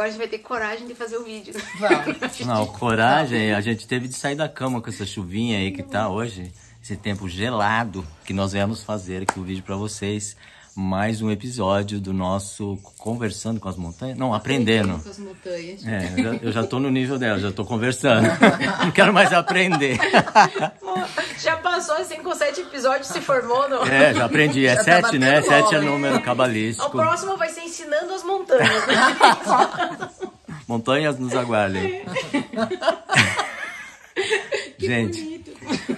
a gente vai ter coragem de fazer o vídeo. Vamos. Não, coragem, a gente teve de sair da cama com essa chuvinha aí que tá hoje. Esse tempo gelado que nós viemos fazer aqui o vídeo pra vocês. Mais um episódio do nosso Conversando com as Montanhas. Não, Aprendendo. Com as montanhas. Eu já tô no nível dela, já tô conversando. Não quero mais aprender. Já passou 5 ou 7 episódios, se formou no... Já aprendi. É 7, né? 7 é número cabalístico. O próximo vai ser Ensinando as Montanhas. Montanhas nos aguardem. Que gente. bonito.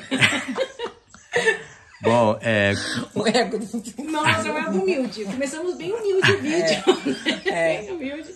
Bom, O ego do... Nossa, é humilde. Começamos bem humilde o vídeo. Bem humilde.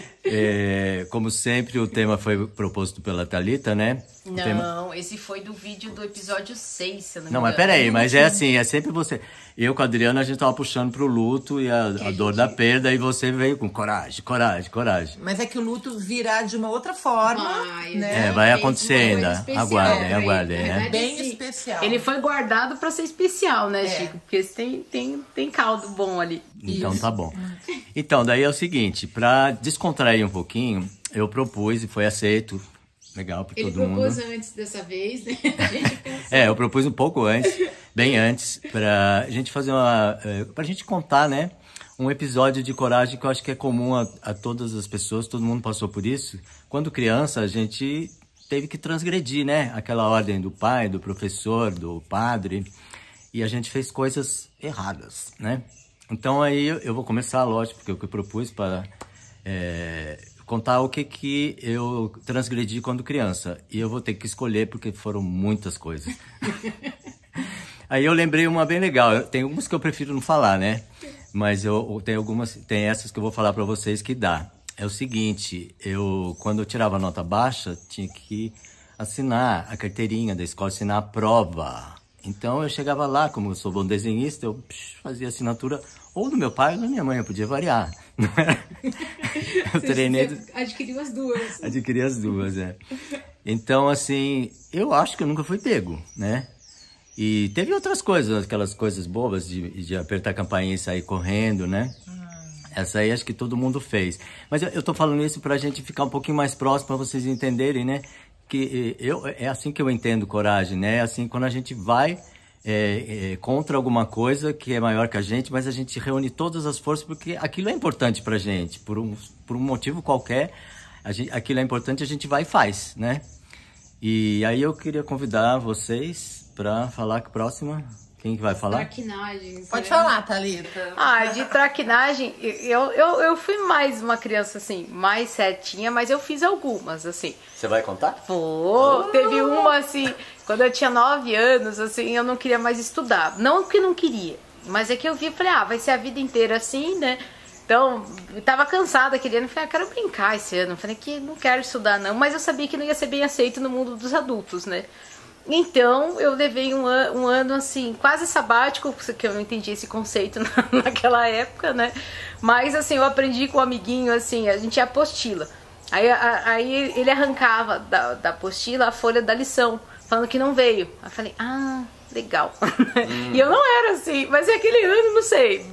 Como sempre, o tema foi proposto pela Thalita, né? Não, esse foi do vídeo do episódio 6, se eu não me engano. Não, mas peraí, mas é assim, é sempre você. Eu com a Adriana, a gente tava puxando pro luto e a dor da perda, e você veio com coragem, coragem, coragem. Mas é que o luto virá de uma outra forma, né? Vai acontecer ainda. Aguardem, né? Bem especial. Ele foi guardado pra ser especial, né, Chico? Porque tem caldo bom ali. Então tá bom. Então, daí é o seguinte, pra descontrair um pouquinho, eu propus e foi aceito. Legal para todo mundo. Ele propôs antes dessa vez, né? Eu propus um pouco antes, bem antes, pra gente fazer pra gente contar, né? Um episódio de coragem que eu acho que é comum a todas as pessoas, todo mundo passou por isso. Quando criança, a gente teve que transgredir, né? Aquela ordem do pai, do professor, do padre, e a gente fez coisas erradas, né? Então aí eu vou começar, lógico, porque eu propus para... contar o que eu transgredi quando criança. E eu vou ter que escolher porque foram muitas coisas. Aí eu lembrei uma bem legal. Tem algumas que eu prefiro não falar, né? Mas tem essas que eu vou falar pra vocês que dá. É o seguinte, quando eu tirava nota baixa, tinha que assinar a carteirinha da escola, assinar a prova. Então eu chegava lá, como eu sou bom desenhista, eu fazia assinatura ou do meu pai ou da minha mãe, eu podia variar. Eu treinei... Adquiriu as duas. Adquiri as duas, Então, assim, eu acho que eu nunca fui pego, né? E teve outras coisas, aquelas coisas bobas de apertar a campainha e sair correndo, né? Essa aí acho que todo mundo fez. Mas eu tô falando isso pra gente ficar um pouquinho mais próximo, pra vocês entenderem, né? Que é assim que eu entendo coragem, né? Assim, quando a gente vai... contra alguma coisa que é maior que a gente, mas a gente reúne todas as forças porque aquilo é importante pra gente, por um motivo qualquer, aquilo é importante, a gente vai e faz, né? E aí eu queria convidar vocês pra falar que próxima, quem que vai falar? Traquinagens. Pode falar, Thalita. De traquinagem, eu fui mais uma criança, assim, mais certinha, mas eu fiz algumas, assim. Você vai contar? Teve uma, assim, quando eu tinha 9 anos, assim, eu não queria mais estudar. Não que não queria, mas é que eu vi e falei, vai ser a vida inteira assim, né? Então, eu tava cansada, querendo, falei, quero brincar esse ano. Falei que não quero estudar, não, mas eu sabia que não ia ser bem aceito no mundo dos adultos, né? Então, eu levei um ano, assim, quase sabático, que eu não entendi esse conceito naquela época, né? Mas, assim, eu aprendi com um amiguinho, assim, a gente tinha apostila. Aí ele arrancava da apostila a folha da lição, falando que não veio. Aí eu falei, legal. E eu não era assim, mas aquele ano, não sei,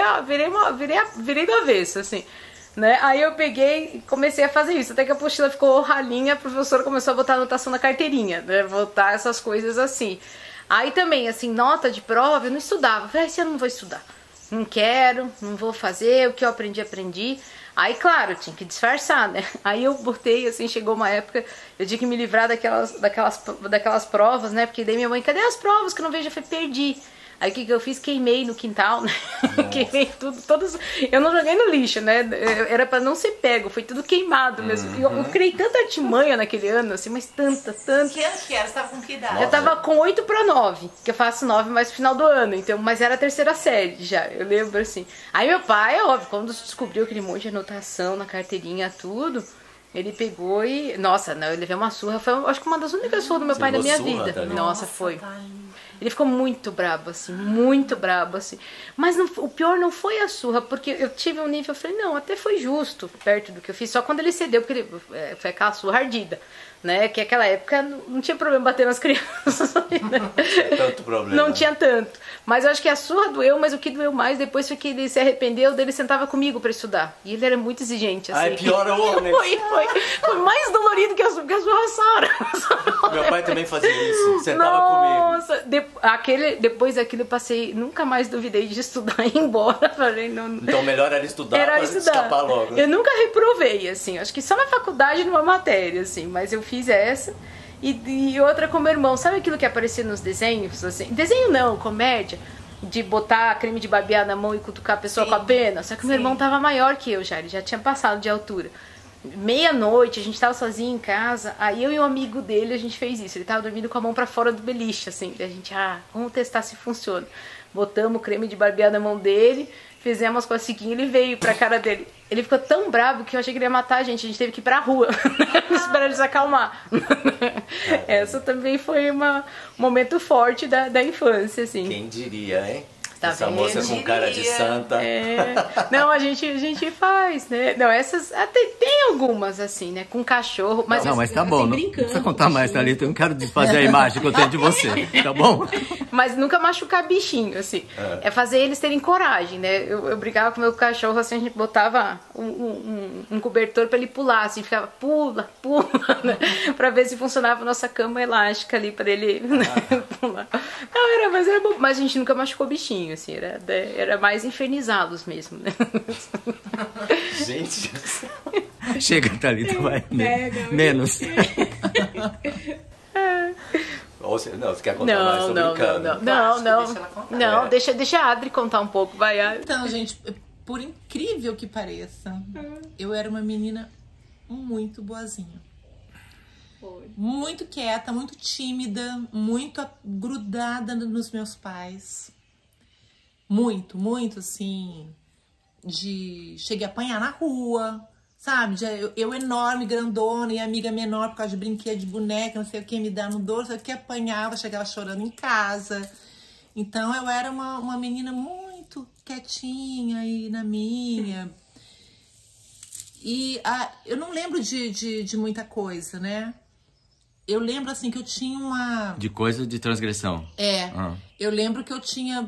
virei do avesso, assim. Né? Aí eu peguei e comecei a fazer isso, até que a apostila ficou ralinha, a professora começou a botar anotação na carteirinha, né? Botar essas coisas assim. Aí também, assim, nota de prova, eu não estudava. Eu falei, esse ano não vou estudar. Não quero, não vou fazer, o que eu aprendi. Aí, claro, tinha que disfarçar, né? Aí eu botei, assim, chegou uma época, eu tinha que me livrar daquelas provas, né? Porque daí minha mãe, cadê as provas que eu não vejo? Eu falei, perdi. Aí o que eu fiz? Queimei no quintal, né? Queimei tudo, eu não joguei no lixo, né? Era pra não ser pego, foi tudo queimado mesmo. Eu criei tanta artimanha naquele ano, assim, mas tanta. Que ano que era? Você tava com que idade? Eu tava com 8 para 9, que eu faço 9 mais no final do ano, então, mas era a 3ª série já, eu lembro assim. Aí meu pai, óbvio, quando descobriu aquele monte de anotação na carteirinha, tudo... Ele pegou e... Nossa, eu levei uma surra. Foi, acho que uma das únicas surras do meu pai na minha vida. Tá? Nossa, foi. Ele ficou muito brabo, assim. Muito brabo, assim. Mas não, o pior não foi a surra, porque eu tive um nível... Eu falei, não, até foi justo perto do que eu fiz. Só quando ele cedeu, porque foi aquela surra ardida. né? Que naquela época não tinha problema bater nas crianças. Né? Não tinha tanto problema. Não tinha tanto. Mas eu acho que a surra doeu, mas o que doeu mais depois foi que ele se arrependeu, dele sentava comigo pra estudar. E ele era muito exigente, assim. Ai, piorou, né? Foi mais dolorido que a surra Sara. Meu pai também fazia isso, sentava comigo. Depois daquilo eu passei, nunca mais duvidei de estudar e ir embora. Falei, não. Então melhor era estudar pra escapar logo. Eu nunca reprovei, assim. Acho que só na faculdade, numa matéria, assim. Mas eu fiz essa. E outra com meu irmão. Sabe aquilo que aparecia nos desenhos? Assim? Desenho não, comédia. De botar creme de barbear na mão e cutucar a pessoa com a pena. Só que meu irmão tava maior que eu já. Ele já tinha passado de altura. Meia-noite, a gente tava sozinho em casa. Aí eu e um amigo dele, a gente fez isso. Ele tava dormindo com a mão pra fora do beliche, assim. A gente, vamos testar se funciona. Botamos o creme de barbear na mão dele. Fizemos com a Siquinha, ele veio pra cara dele. Ele ficou tão bravo que eu achei que ele ia matar a gente teve que ir pra rua. Esperar ele se acalmar. Essa também foi um momento forte da infância, assim. Quem diria, hein? Tá essa moça com cara de santa. Não, a gente faz, né? Não, essas até tem algumas, assim, né? Com cachorro. Mas não, mas tá bom. Não precisa contar mais, Thalita. Eu não quero desfazer a imagem que eu tenho de você, tá bom? Mas nunca machucar bichinho, assim. É fazer eles terem coragem, né? Eu brigava com o meu cachorro, assim, a gente botava um cobertor pra ele pular, assim, ficava pula, né? Pra ver se funcionava a nossa cama elástica ali pra ele pular. Não, mas era bom. Mas a gente nunca machucou bichinho, assim, era mais infernizá-los mesmo, né? Gente, chega, Thalita, vai. Menos. Não, você quer contar mais? Tô brincando. Não, deixa a Adri contar um pouco, vai, Adri. Então, gente, por incrível que pareça, eu era uma menina muito boazinha. Muito quieta, muito tímida, muito grudada nos meus pais. Muito, assim, cheguei a apanhar na rua, sabe? Eu enorme, grandona e amiga menor por causa de brinquedo de boneca, não sei o que, me dá no dorso, eu que apanhava, chegava chorando em casa. Então eu era uma menina muito quietinha e na minha. E eu não lembro de muita coisa, né? Eu lembro, assim, que eu tinha uma... De coisa de transgressão. Eu lembro que eu tinha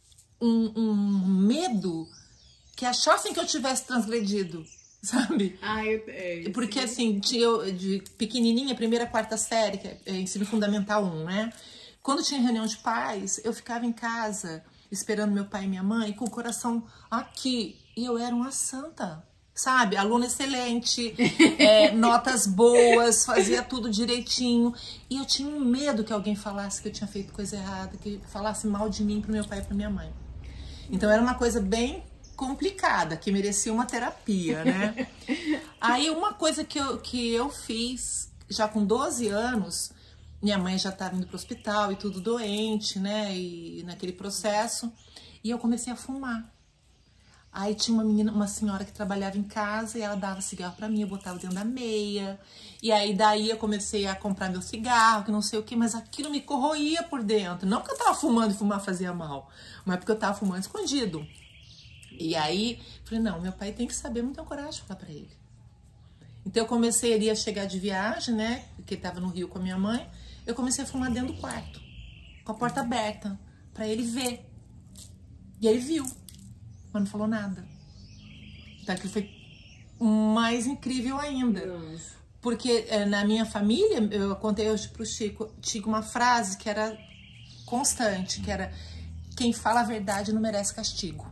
um medo que achassem que eu tivesse transgredido, sabe? Porque, assim, eu, de pequenininha, primeira, quarta série, que é ensino fundamental 1, né? Quando tinha reunião de pais, eu ficava em casa esperando meu pai e minha mãe com o coração aqui. E eu era uma santa, sabe? Aluna excelente, notas boas, fazia tudo direitinho. E eu tinha um medo que alguém falasse que eu tinha feito coisa errada, que falasse mal de mim pro meu pai e pra minha mãe. Então era uma coisa bem complicada, que merecia uma terapia, né? Aí uma coisa que eu fiz, já com 12 anos, minha mãe já estava indo pro hospital e tudo doente, né? E naquele processo, e eu comecei a fumar. Aí tinha uma senhora que trabalhava em casa e ela dava cigarro pra mim, eu botava dentro da meia. E aí daí eu comecei a comprar meu cigarro, que não sei o que, mas aquilo me corroía por dentro. Não porque eu tava fumando e fumar fazia mal, mas porque eu tava fumando escondido. E aí, falei, não, meu pai tem que saber, não tenho coragem de falar pra ele. Então eu comecei ali a chegar de viagem, né, porque ele tava no Rio com a minha mãe, eu comecei a fumar dentro do quarto, com a porta aberta, pra ele ver. E ele viu, mas não falou nada. Então aquilo foi mais incrível ainda. Nossa. Porque na minha família, eu contei hoje pro Chico, tinha uma frase que era constante, que era: quem fala a verdade não merece castigo.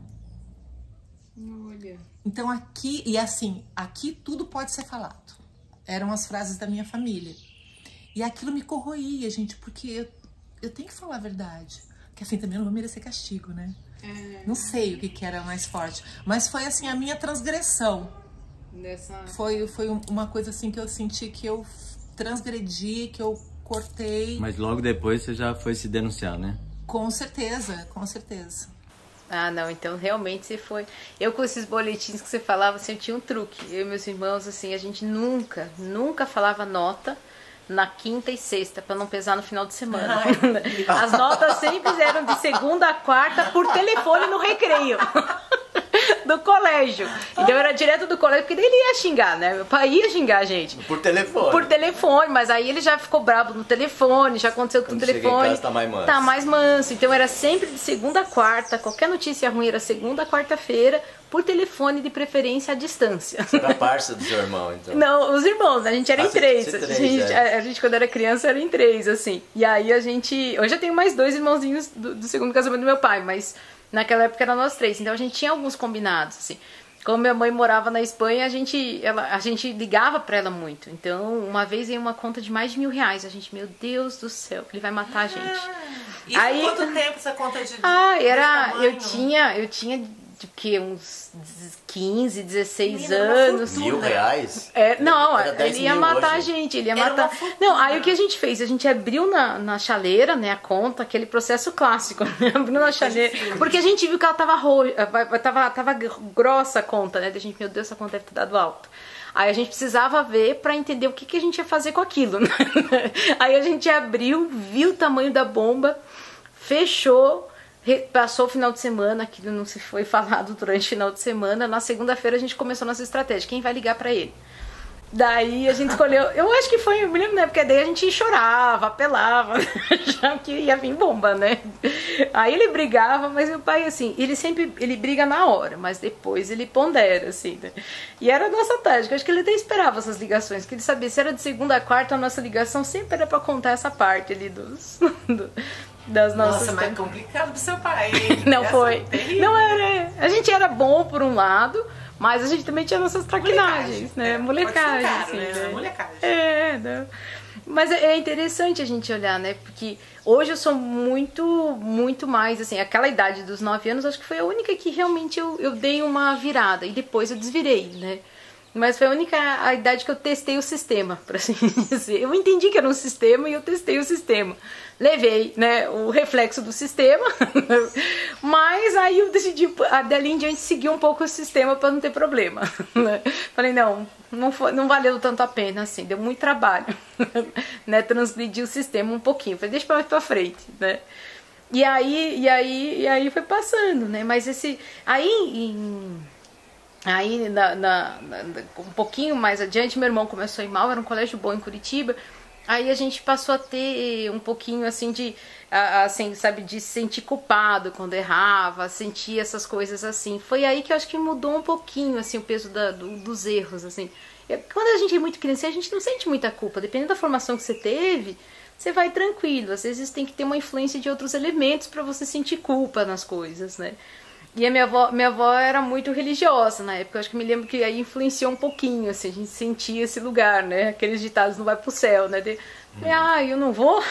Olha. Então aqui, e assim, aqui tudo pode ser falado. Eram as frases da minha família. E aquilo me corroía, gente, porque eu tenho que falar a verdade. Porque assim também eu não vou merecer castigo, né? Não sei o que era mais forte. Mas foi assim, a minha transgressão. Foi uma coisa assim que eu senti que eu transgredi, que eu cortei. Mas logo depois você já foi se denunciar, né? Com certeza, com certeza. Ah, não, então realmente você foi... Eu com esses boletins que você falava, assim, eu tinha um truque. Eu e meus irmãos, assim, a gente nunca falava nota na quinta e sexta, pra não pesar no final de semana. As notas sempre eram de segunda a quarta por telefone no recreio. do colégio. Então era direto do colégio, porque ele ia xingar, né? Meu pai ia xingar a gente. Por telefone. Por telefone, mas aí ele já ficou bravo no telefone, já aconteceu com o telefone. Em casa, tá mais manso. Tá mais manso. Então era sempre de segunda a quarta, qualquer notícia ruim era segunda a quarta-feira, por telefone, de preferência à distância. Você era parça do seu irmão, então? Não, os irmãos, a gente era em três. Três, a gente, quando era criança, era em três, assim. E aí a gente... Hoje eu tenho mais 2 irmãozinhos do segundo casamento do meu pai, mas naquela época eram nós 3. Então a gente tinha alguns combinados, assim. Como minha mãe morava na Espanha, a gente ligava pra ela muito. Então, uma vez veio uma conta de mais de R$1.000. A gente, meu Deus do céu, ele vai matar a gente. Isso aí, quanto tempo essa conta de eu tinha de que uns 15, 16 anos. R$1.000? Não, ele ia matar a gente, ele ia matar. Não, aí o que a gente fez? A gente abriu na chaleira, né, a conta, aquele processo clássico, né? Abriu na chaleira, porque a gente viu que ela tava grossa a conta, né? A gente, meu Deus, essa conta deve ter dado alto. Aí a gente precisava ver pra entender o que a gente ia fazer com aquilo, né? Aí a gente abriu, viu o tamanho da bomba, fechou. Passou o final de semana, aquilo não se foi falado durante o final de semana. Na segunda-feira a gente começou a nossa estratégia. Quem vai ligar pra ele? Daí a gente escolheu, eu acho que foi, eu me lembro, né? Porque daí a gente chorava, apelava, já que ia vir bomba, né? Aí ele brigava, mas meu pai, assim, ele briga na hora, mas depois ele pondera, assim, né? E era a nossa tática, acho que ele até esperava essas ligações, que ele sabia, se era de segunda a quarta, a nossa ligação sempre era pra contar essa parte ali das nossas... Nossa, mas é complicado pro seu pai. Não foi. Não era. A gente era bom por um lado, mas a gente também tinha nossas traquinagens, né? Molecagem, assim, né? Molecagem. Não. Mas é interessante a gente olhar, né? Porque hoje eu sou muito mais, assim, aquela idade dos 9 anos, acho que foi a única que realmente eu dei uma virada e depois eu desvirei, né? Mas foi a idade que eu testei o sistema, por assim dizer. Eu entendi que era um sistema e eu testei o sistema. Levei, né, o reflexo do sistema, mas aí eu decidi, dali em diante, seguir um pouco o sistema para não ter problema. Falei, não valeu tanto a pena, assim, deu muito trabalho, né, transgredir o sistema um pouquinho. Falei, deixa mais pra frente, né. E aí foi passando, né, mas um pouquinho mais adiante, meu irmão começou a ir mal, era um colégio bom em Curitiba. Aí a gente passou a ter um pouquinho assim assim, sabe, de se sentir culpado quando errava, sentir essas coisas assim. Foi aí que eu acho que mudou um pouquinho assim o peso dos erros, assim. Quando a gente é muito criança, a gente não sente muita culpa. Dependendo da formação que você teve, você vai tranquilo. Às vezes tem que ter uma influência de outros elementos para você sentir culpa nas coisas, né? E a minha avó era muito religiosa na época, eu acho que me lembro que aí influenciou um pouquinho, assim, a gente sentia esse lugar, né, aqueles ditados, não vai pro céu, né, eu não vou,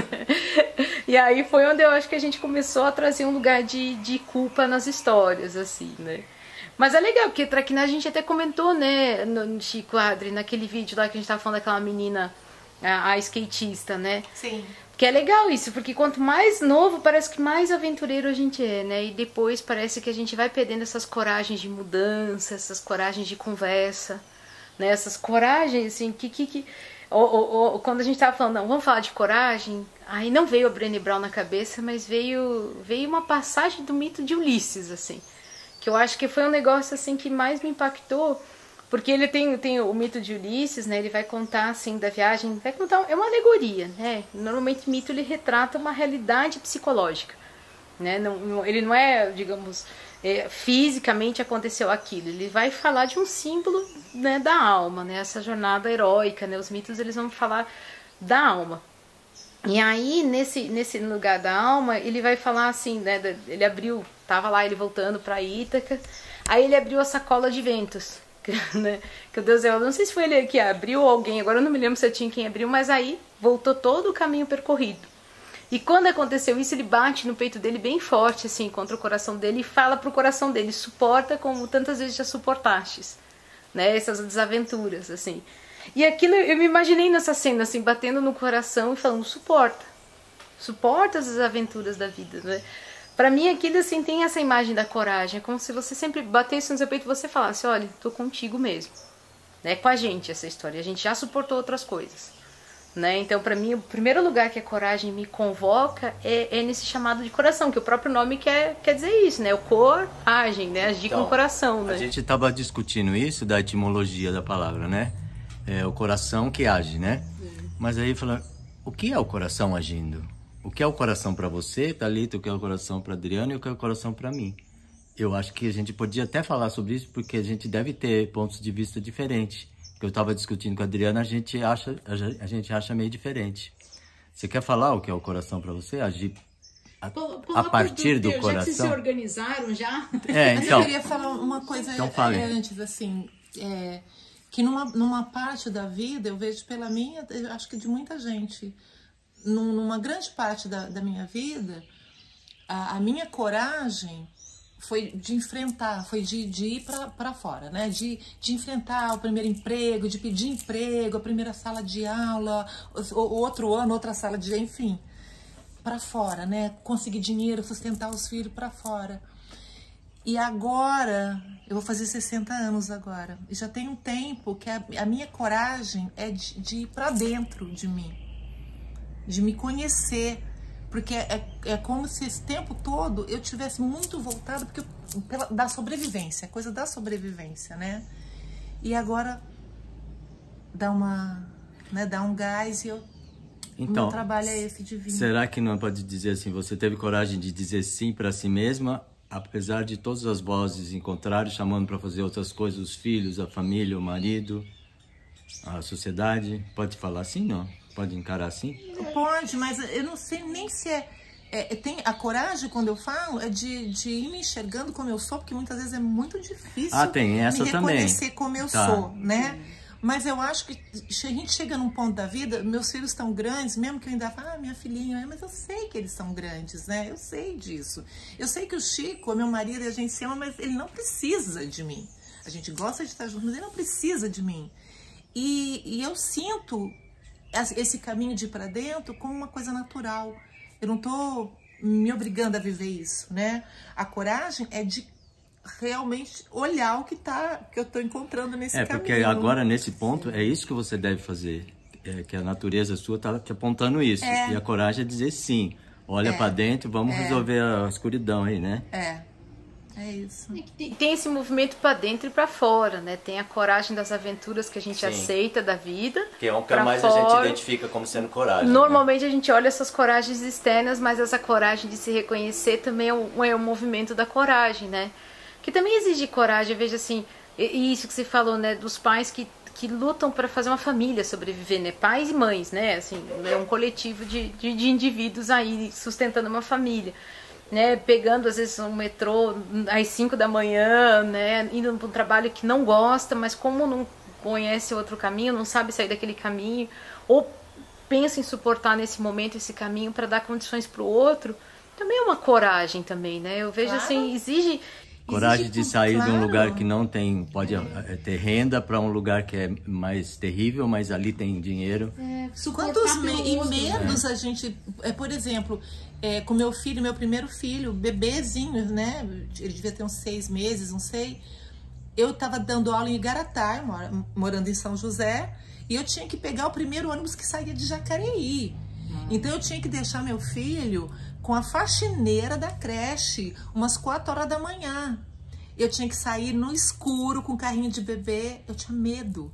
e aí foi onde eu acho que a gente começou a trazer um lugar de culpa nas histórias, assim, né. Mas é legal, porque traquinagem a gente até comentou, né, no Chico Adri, naquele vídeo lá que a gente tava falando daquela menina, a skatista, né. Sim. Que é legal isso, porque quanto mais novo, parece que mais aventureiro a gente é, né? E depois parece que a gente vai perdendo essas coragens de mudança, essas coragens de conversa, né? Essas coragens, assim, quando a gente tava falando, não, vamos falar de coragem, aí não veio a Brené Brown na cabeça, mas veio uma passagem do mito de Ulisses, assim, que eu acho que foi um negócio, assim, que mais me impactou. Porque ele tem o mito de Ulisses, né? Ele vai contar, assim, da viagem... Vai contar... É uma alegoria, né? Normalmente o mito, ele retrata uma realidade psicológica, né? Ele não é, digamos... fisicamente aconteceu aquilo. Ele vai falar de um símbolo, né, da alma, né? Essa jornada heróica, né? Os mitos, eles vão falar da alma. E aí, nesse lugar da alma, ele vai falar assim, né? Ele abriu... Tava lá, ele voltando pra Ítaca. Aí ele abriu a sacola de ventos. Né? Que o Deus, eu não sei se foi ele que abriu ou alguém, agora eu não me lembro se tinha quem abriu, mas aí voltou todo o caminho percorrido. E quando aconteceu isso, ele bate no peito dele bem forte, assim, contra o coração dele e fala pro coração dele, suporta como tantas vezes já suportastes, né? Essas desaventuras, assim. E aquilo, eu me imaginei nessa cena, assim, batendo no coração e falando, suporta as desaventuras da vida, né? Pra mim, aquilo, assim, tem essa imagem da coragem. É como se você sempre batesse no seu peito e você falasse, olha, tô contigo mesmo. É com a gente essa história. A gente já suportou outras coisas. né? Então, para mim, o primeiro lugar que a coragem me convoca é nesse chamado de coração, que o próprio nome quer dizer isso, né? O coragem, né? Agir com o coração, né? A gente estava discutindo isso da etimologia da palavra, né? É o coração que age, né? Mas aí falando, o que é o coração agindo? O que é o coração para você, Thalita? O que é o coração para Adriana e o que é o coração para mim? Eu acho que a gente podia até falar sobre isso, porque a gente deve ter pontos de vista diferentes. Que eu estava discutindo com a Adriana, a gente acha meio diferente. Você quer falar o que é o coração para você? Agir a partir do coração? Já que vocês se organizaram, já? Mas eu queria falar uma coisa antes, assim, que numa parte da vida, eu vejo pela minha, eu acho que de muita gente, numa grande parte da minha vida, a minha coragem foi de enfrentar, foi de ir para fora, né? De enfrentar o primeiro emprego, de pedir emprego, a primeira sala de aula, o outro ano, outra sala de, enfim, para fora, né? Conseguir dinheiro, sustentar os filhos para fora. E agora, eu vou fazer 60 anos agora, e já tem um tempo que a minha coragem é de ir para dentro de mim, de me conhecer. Porque é como se esse tempo todo eu tivesse muito voltado da sobrevivência, coisa da sobrevivência, né? E agora dá um gás e então, o meu trabalho é esse de vir. Será que não pode dizer assim, você teve coragem de dizer sim para si mesma, apesar de todas as vozes em contrário, chamando para fazer outras coisas, os filhos, a família, o marido, a sociedade? Pode falar assim, não? Pode encarar assim? Pode, mas eu não sei nem se tem a coragem, quando eu falo, é de ir me enxergando como eu sou, porque muitas vezes é muito difícil tem essa me reconhecer também. Como eu sou, né? Mas eu acho que a gente chega num ponto da vida, meus filhos estão grandes, mesmo que eu ainda falo, minha filhinha, mas eu sei que eles são grandes, né? Eu sei disso. Eu sei que o Chico, meu marido, a gente se ama, mas ele não precisa de mim. A gente gosta de estar junto, mas ele não precisa de mim. E eu sinto esse caminho de ir para dentro como uma coisa natural. Eu não tô me obrigando a viver isso, né? A coragem é de realmente olhar o que eu tô encontrando nesse caminho. Porque agora, nesse ponto, é isso que você deve fazer. Que a natureza sua tá te apontando isso. E a coragem é dizer sim. Olha para dentro, vamos resolver a escuridão aí, né? É isso. Tem esse movimento para dentro e para fora, né? Tem a coragem das aventuras que a gente aceita da vida. Que é o que mais fora. A gente identifica como sendo coragem. Normalmente, né? A gente olha essas coragens externas, mas essa coragem de se reconhecer também é um movimento da coragem, né? Que também exige coragem. Veja assim, isso que você falou, né? Dos pais que lutam para fazer uma família sobreviver, né? Pais e mães, né? Assim, é um coletivo de indivíduos aí sustentando uma família. Né, pegando às vezes um metrô às 5 da manhã, né, indo para um trabalho que não gosta, mas como não conhece outro caminho, não sabe sair daquele caminho, ou pensa em suportar nesse momento esse caminho para dar condições para o outro, também é uma coragem também, né? Eu vejo assim, exige coragem de sair de um lugar que não tem, pode ter renda, para um lugar que é mais terrível, mas ali tem dinheiro. Quantos medos a gente, por exemplo, com meu filho, meu primeiro filho, bebezinho, né? Ele devia ter uns 6 meses, não sei. Eu estava dando aula em Igaratá, morando em São José, e eu tinha que pegar o primeiro ônibus que saía de Jacareí. Então eu tinha que deixar meu filho com a faxineira da creche, umas 4 horas da manhã. Eu tinha que sair no escuro com o carrinho de bebê. Eu tinha medo.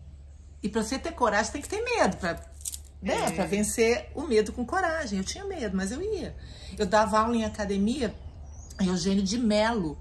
E para você ter coragem, tem que ter medo, para vencer o medo com coragem. Eu tinha medo, mas eu ia. Eu dava aula em academia, em Eugênio de Melo.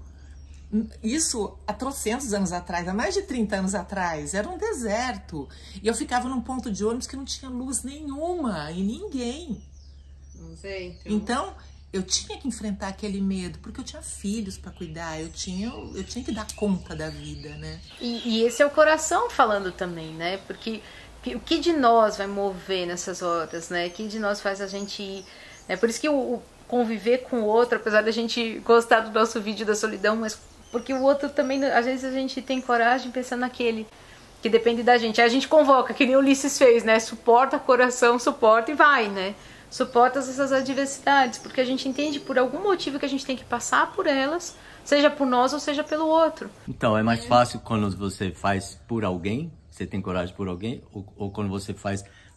Isso há trocentos anos atrás, há mais de 30 anos atrás. Era um deserto. E eu ficava num ponto de ônibus que não tinha luz nenhuma e ninguém. Não sei. Então, eu tinha que enfrentar aquele medo, porque eu tinha filhos para cuidar, eu tinha que dar conta da vida, né? E esse é o coração falando também, né? Porque o que de nós vai mover nessas horas, né? O que de nós faz a gente ir, né? Por isso que o conviver com o outro, apesar da gente gostar do nosso vídeo da solidão, mas porque o outro também, às vezes a gente tem coragem pensando naquele que depende da gente. Aí a gente convoca, que nem o Ulisses fez, né? Suporta coração, suporta e vai, né? Suporta essas adversidades, porque a gente entende por algum motivo que a gente tem que passar por elas, seja por nós ou seja pelo outro. Então, é mais fácil quando você faz por alguém, você tem coragem por alguém, ou quando você faz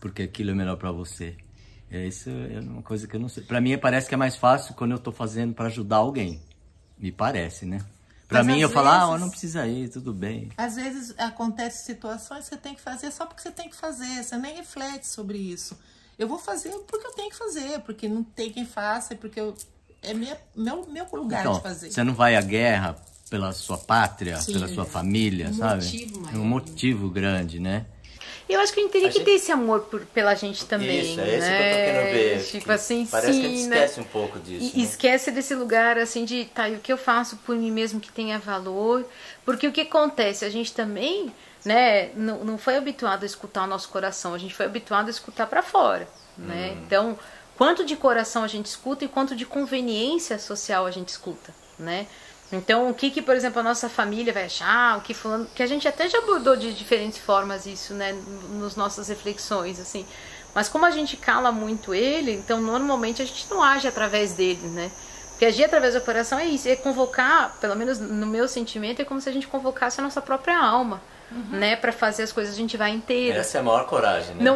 porque aquilo é melhor para você. Isso é uma coisa que eu não sei. Para mim parece que é mais fácil quando eu tô fazendo para ajudar alguém. Me parece, né? Para mim eu falo, não precisa ir, tudo bem. Às vezes acontecem situações que você tem que fazer só porque você tem que fazer, você nem reflete sobre isso. Eu vou fazer porque eu tenho que fazer, porque não tem quem faça, porque é meu lugar então, de fazer. Você não vai à guerra pela sua pátria, pela sua família, sabe? Motivo é um motivo grande, né? Eu acho que a gente teria que ter esse amor pela gente também. Isso, é esse que eu tô querendo ver. Tipo assim, parece sim, que a gente esquece um pouco disso. E esquece desse lugar, assim, de, tá, e o que eu faço por mim mesmo que tenha valor? Porque o que acontece? A gente também, né, não foi habituado a escutar o nosso coração, a gente foi habituado a escutar pra fora, né? Então, quanto de coração a gente escuta e quanto de conveniência social a gente escuta, né? Então, o que, por exemplo, a nossa família vai achar, o que falando, que a gente até já abordou de diferentes formas isso, né, nas nossas reflexões, assim. Mas como a gente cala muito ele, então normalmente a gente não age através dele, né? Porque agir através do coração é isso, é convocar, pelo menos no meu sentimento, é como se a gente convocasse a nossa própria alma, né, para fazer as coisas, a gente vai inteira. Essa é a maior coragem, né? Não,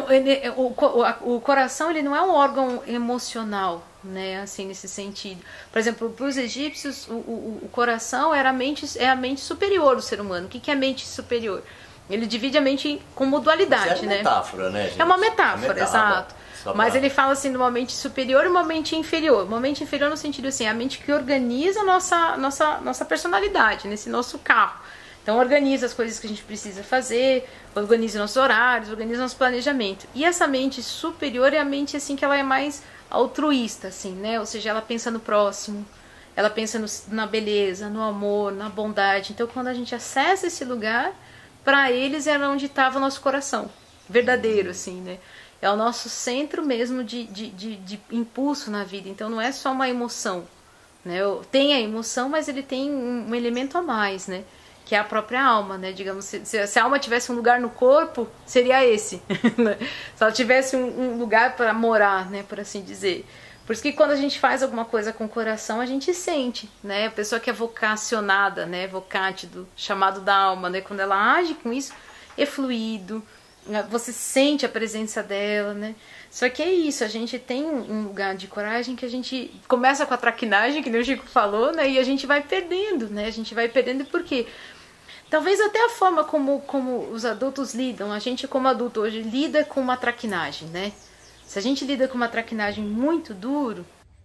o coração, ele não é um órgão emocional, né, assim, nesse sentido. Por exemplo, para os egípcios, o coração é a mente superior do ser humano. O que é a mente superior? Ele divide a mente como dualidade, né? É uma metáfora, né, gente? É uma metáfora, exato. Mas ele fala assim de uma mente superior e uma mente inferior. Uma mente inferior no sentido assim, a mente que organiza a nossa personalidade, nesse nosso carro. Então organiza as coisas que a gente precisa fazer, organiza nossos horários, organiza nosso planejamento. E essa mente superior é a mente assim que ela é mais altruísta, assim, né? Ou seja, ela pensa no próximo, ela pensa na beleza, no amor, na bondade. Então quando a gente acessa esse lugar, para eles era onde estava o nosso coração, verdadeiro, assim, né? É o nosso centro mesmo de impulso na vida. Então não é só uma emoção, né? Tem a emoção, mas ele tem um elemento a mais, né? Que é a própria alma, né? Digamos, se a alma tivesse um lugar no corpo, seria esse. Se ela tivesse um lugar para morar, né? Por assim dizer. Por isso que quando a gente faz alguma coisa com o coração, a gente sente, né? A pessoa que é vocacionada, né? Vocátido, chamado da alma, né? Quando ela age com isso, é fluido, você sente a presença dela, né? Só que é isso, a gente tem um lugar de coragem que a gente começa com a traquinagem, que nem o Chico falou, né? E a gente vai perdendo, né? A gente vai perdendo porque talvez até a forma como os adultos lidam, a gente como adulto hoje lida com uma traquinagem, né? Se a gente lida com uma traquinagem muito duro...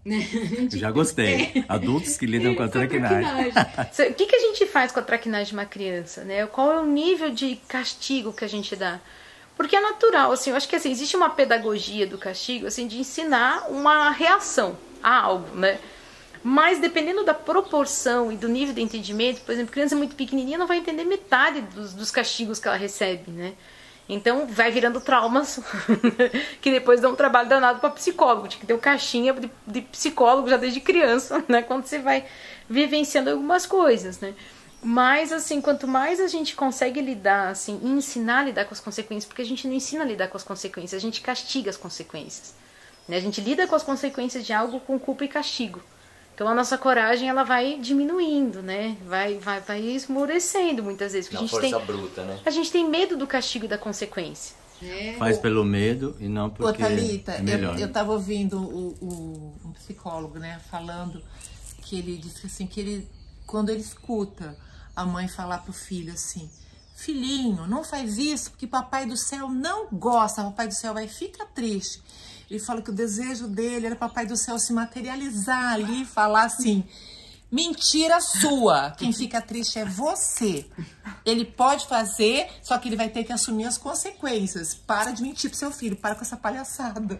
Eu já gostei. Adultos que lidam com a traquinagem. O que a gente faz com a traquinagem de uma criança, né? Qual é o nível de castigo que a gente dá? Porque é natural, assim, eu acho que assim, existe uma pedagogia do castigo, assim, de ensinar uma reação a algo, né? Mas dependendo da proporção e do nível de entendimento, por exemplo, criança muito pequenininha não vai entender metade dos castigos que ela recebe, né? Então vai virando traumas que depois dão um trabalho danado para psicólogo. Tinha que ter um caixinha de psicólogo já desde criança, né? Quando você vai vivenciando algumas coisas, né? Mas assim, quanto mais a gente consegue lidar, assim, ensinar a lidar com as consequências, porque a gente não ensina a lidar com as consequências, a gente castiga as consequências, né? A gente lida com as consequências de algo com culpa e castigo. Então a nossa coragem, ela vai diminuindo, né? Vai esmorecendo muitas vezes. Não, força bruta, né? A gente tem medo do castigo e da consequência. Faz pelo medo e não porque Thalita, é melhor. Eu tava ouvindo um psicólogo, né, falando que ele disse assim, que ele, quando ele escuta a mãe falar pro filho assim, filhinho, não faz isso porque papai do céu não gosta, papai do céu vai ficar triste. Ele fala que o desejo dele era papai do céu se materializar ali e falar assim, mentira sua, quem fica triste é você. Ele pode fazer, só que ele vai ter que assumir as consequências. Para de mentir pro seu filho, para com essa palhaçada.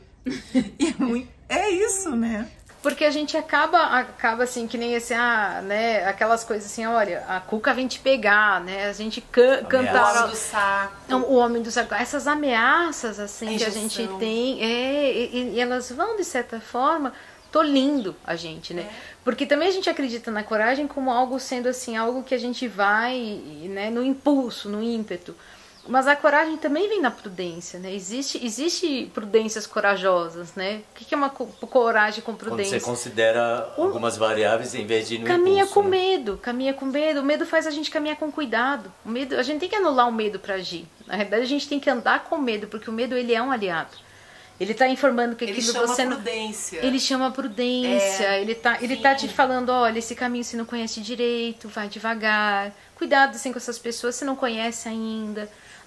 É isso, né? Porque a gente acaba assim, que nem esse, né, aquelas coisas assim, olha, a Cuca vem te pegar, né, a gente cantava... O homem do saco. O homem do saco. Essas ameaças, assim, que a gente tem, e elas vão, de certa forma, tolindo a gente, né? Porque também a gente acredita na coragem como algo sendo, assim, algo que a gente vai, né, no impulso, no ímpeto. Mas a coragem também vem na prudência, né? Existe prudências corajosas, né? O que é uma coragem com prudência? Quando você considera algumas variáveis em vez de ir no caminha impulso, com medo, caminha com medo. O medo faz a gente caminhar com cuidado. O medo, a gente tem que anular o medo para agir. Na realidade, a gente tem que andar com medo, porque o medo ele é um aliado. Ele está informando que aquilo você não... Ele chama prudência. Ele tá te falando, olha, esse caminho você não conhece direito, vai devagar. Cuidado assim com essas pessoas, você não conhece ainda.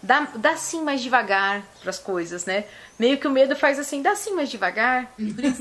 Dá sim mais devagar para as coisas, né? Meio que o medo faz assim, dá sim mais devagar. Por isso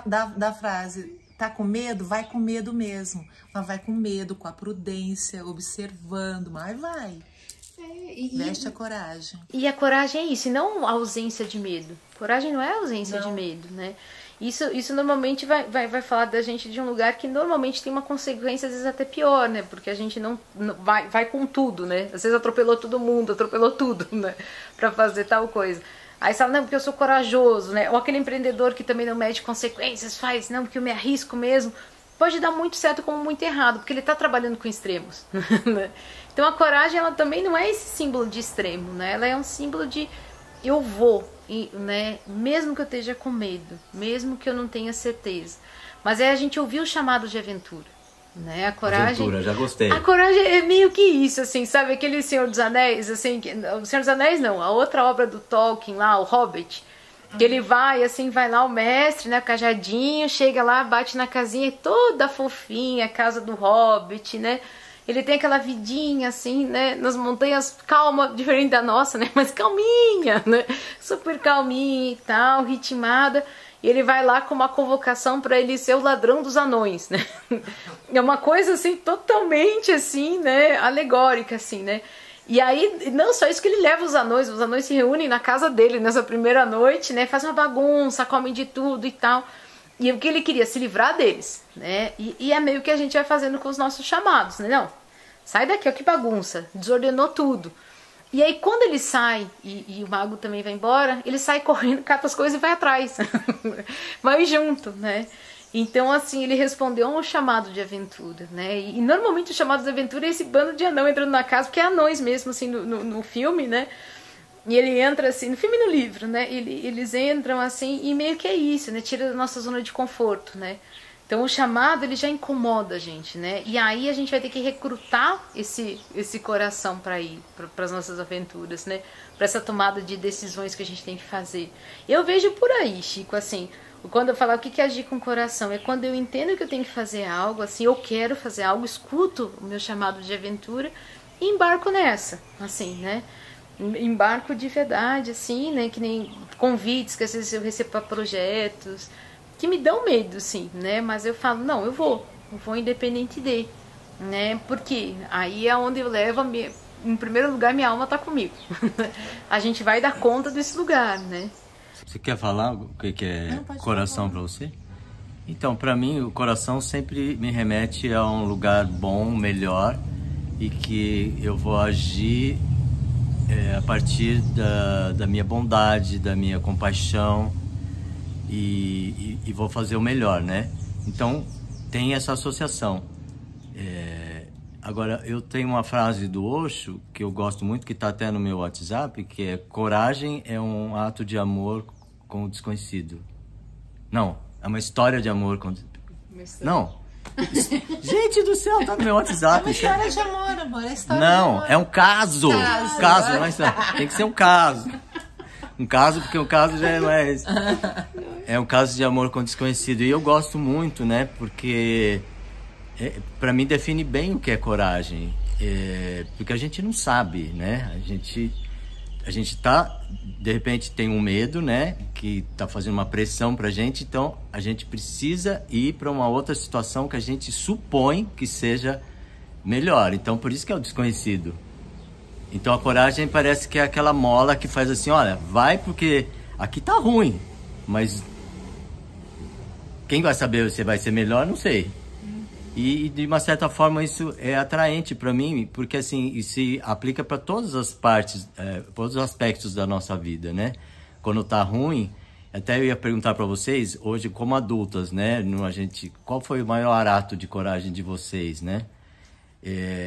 da frase, tá com medo? Vai com medo mesmo. Mas vai com medo, com a prudência, observando, mas vai. Veste a coragem. E a coragem é isso, e não a ausência de medo. Coragem não é a ausência de medo, né? Isso normalmente vai falar da gente de um lugar que normalmente tem uma consequência, às vezes até pior, né? Porque a gente não vai com tudo, né? Às vezes atropelou todo mundo, atropelou tudo, né? Pra fazer tal coisa. Aí você fala, não, porque eu sou corajoso, né? Ou aquele empreendedor que também não mede consequências, faz, não, porque eu me arrisco mesmo. Pode dar muito certo como muito errado, porque ele tá trabalhando com extremos, né? Então a coragem, ela também não é esse símbolo de extremo, né? Ela é um símbolo de eu vou, né? Mesmo que eu esteja com medo, mesmo que eu não tenha certeza. Mas é a gente ouvir o chamado de aventura, né? A coragem... Aventura, já gostei. A coragem é meio que isso, assim, sabe? Aquele Senhor dos Anéis, assim... O Senhor dos Anéis não, a outra obra do Tolkien lá, o Hobbit... Que ele vai, assim, vai lá o mestre, né, o cajadinho, chega lá, bate na casinha toda fofinha, a casa do Hobbit, né? Ele tem aquela vidinha, assim, né, nas montanhas, calma, diferente da nossa, né? Mas calminha, né? Super calminha e tal, ritmada. E ele vai lá com uma convocação para ele ser o ladrão dos anões, né? É uma coisa, assim, totalmente, assim, né, alegórica, assim, né? E aí, não só isso que ele leva os anões se reúnem na casa dele nessa primeira noite, né? Faz uma bagunça, comem de tudo e tal. E o que ele queria? Se livrar deles, né? E é meio que a gente vai fazendo com os nossos chamados, né? Não, sai daqui, ó, que bagunça, desordenou tudo. E aí quando ele sai, e o mago também vai embora, ele sai correndo, cata as coisas e vai atrás. Vai junto, né? Então, assim, ele respondeu a um chamado de aventura, né? E normalmente o chamado de aventura é esse bando de anão entrando na casa, porque é anões mesmo, assim, no filme, né? E ele entra, assim, no filme e no livro, né? Eles entram, assim, e meio que é isso, né? Tira da nossa zona de conforto, né? Então, o chamado, ele já incomoda a gente, né? E aí a gente vai ter que recrutar esse coração para ir para as nossas aventuras, né? Para essa tomada de decisões que a gente tem que fazer. Eu vejo por aí, Chico, assim... Quando eu falar o que é agir com o coração, é quando eu entendo que eu tenho que fazer algo, assim, eu quero fazer algo, escuto o meu chamado de aventura e embarco nessa, assim, né? Embarco de verdade, assim, né? Que nem convites que às vezes eu recebo para projetos, que me dão medo, sim, né? Mas eu falo, não, eu vou independente de, né? Porque aí é onde eu levo, em primeiro lugar, minha alma tá comigo. A gente vai dar conta desse lugar, né? Você quer falar o que é coração para você? Então, para mim, o coração sempre me remete a um lugar bom, melhor, e que eu vou agir a partir da minha bondade, da minha compaixão, e vou fazer o melhor, né? Então, tem essa associação. Agora, eu tenho uma frase do Osho, que eu gosto muito, que está até no meu WhatsApp, que é: coragem é um ato de amor com o desconhecido. Não, é uma história de amor com... Não. Gente do céu, tá no meu WhatsApp. É uma história de amor, amor. É história não, de amor. É um caso. Caso, não é história. Tem que ser um caso. Um caso, porque o caso já não é esse. É um caso de amor com o desconhecido. E eu gosto muito, né? Porque para mim define bem o que é coragem. Porque a gente não sabe, né? A gente tá, de repente tem um medo, né, que tá fazendo uma pressão pra gente, então a gente precisa ir para uma outra situação que a gente supõe que seja melhor. Então por isso que é o desconhecido. Então a coragem parece que é aquela mola que faz assim, olha, vai porque aqui tá ruim, mas quem vai saber se vai ser melhor, não sei. E de uma certa forma isso é atraente para mim, porque assim, isso se aplica para todas as partes, todos os aspectos da nossa vida, né? Quando tá ruim, até eu ia perguntar para vocês, hoje como adultas, né? Qual foi o maior ato de coragem de vocês, né?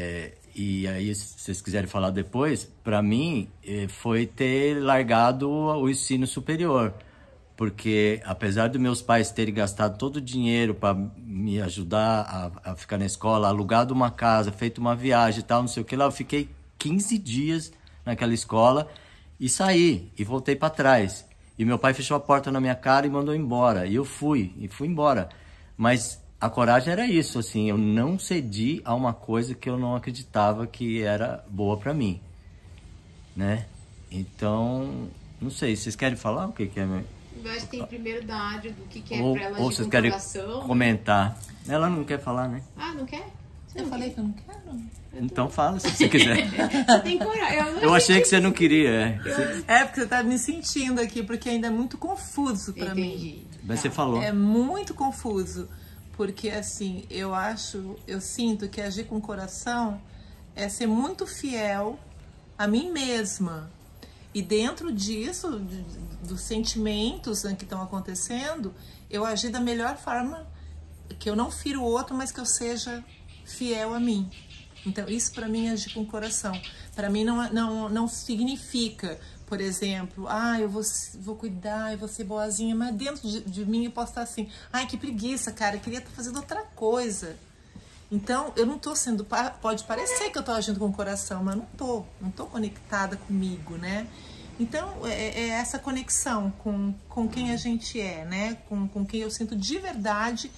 e aí se vocês quiserem falar depois, para mim foi ter largado o ensino superior. Porque apesar dos meus pais terem gastado todo o dinheiro para me ajudar a ficar na escola, alugado uma casa, feito uma viagem e tal, não sei o que lá, eu fiquei 15 dias naquela escola e saí e voltei para trás. E meu pai fechou a porta na minha cara e mandou embora. E eu fui embora. Mas a coragem era isso, assim, eu não cedi a uma coisa que eu não acreditava que era boa para mim, né? Então, não sei, vocês querem falar o que é? Eu acho que tem primeiro da Adri do que é pra ela ou de vocês querem comparação. Comentar. Ela não quer falar, né? Ah, não quer? Eu falei que eu não quero. Então fala, se você quiser. Você tem coragem. Eu achei que você não queria. Porque você tá me sentindo aqui, porque ainda é muito confuso pra mim. Mas você falou. É muito confuso. Porque, assim, eu sinto que agir com o coração é ser muito fiel a mim mesma. E dentro disso, dos sentimentos, né, que estão acontecendo, eu agir da melhor forma, que eu não firo o outro, mas que eu seja fiel a mim. Então, isso para mim é agir com o coração. Para mim não significa, por exemplo, eu vou cuidar, eu vou ser boazinha, mas dentro de mim eu posso estar assim, que preguiça, cara, eu queria estar fazendo outra coisa. Então, eu não tô sendo, pode parecer que eu tô agindo com o coração, mas não tô conectada comigo, né? Então, é essa conexão com quem a gente é, né? Com quem eu sinto de verdade,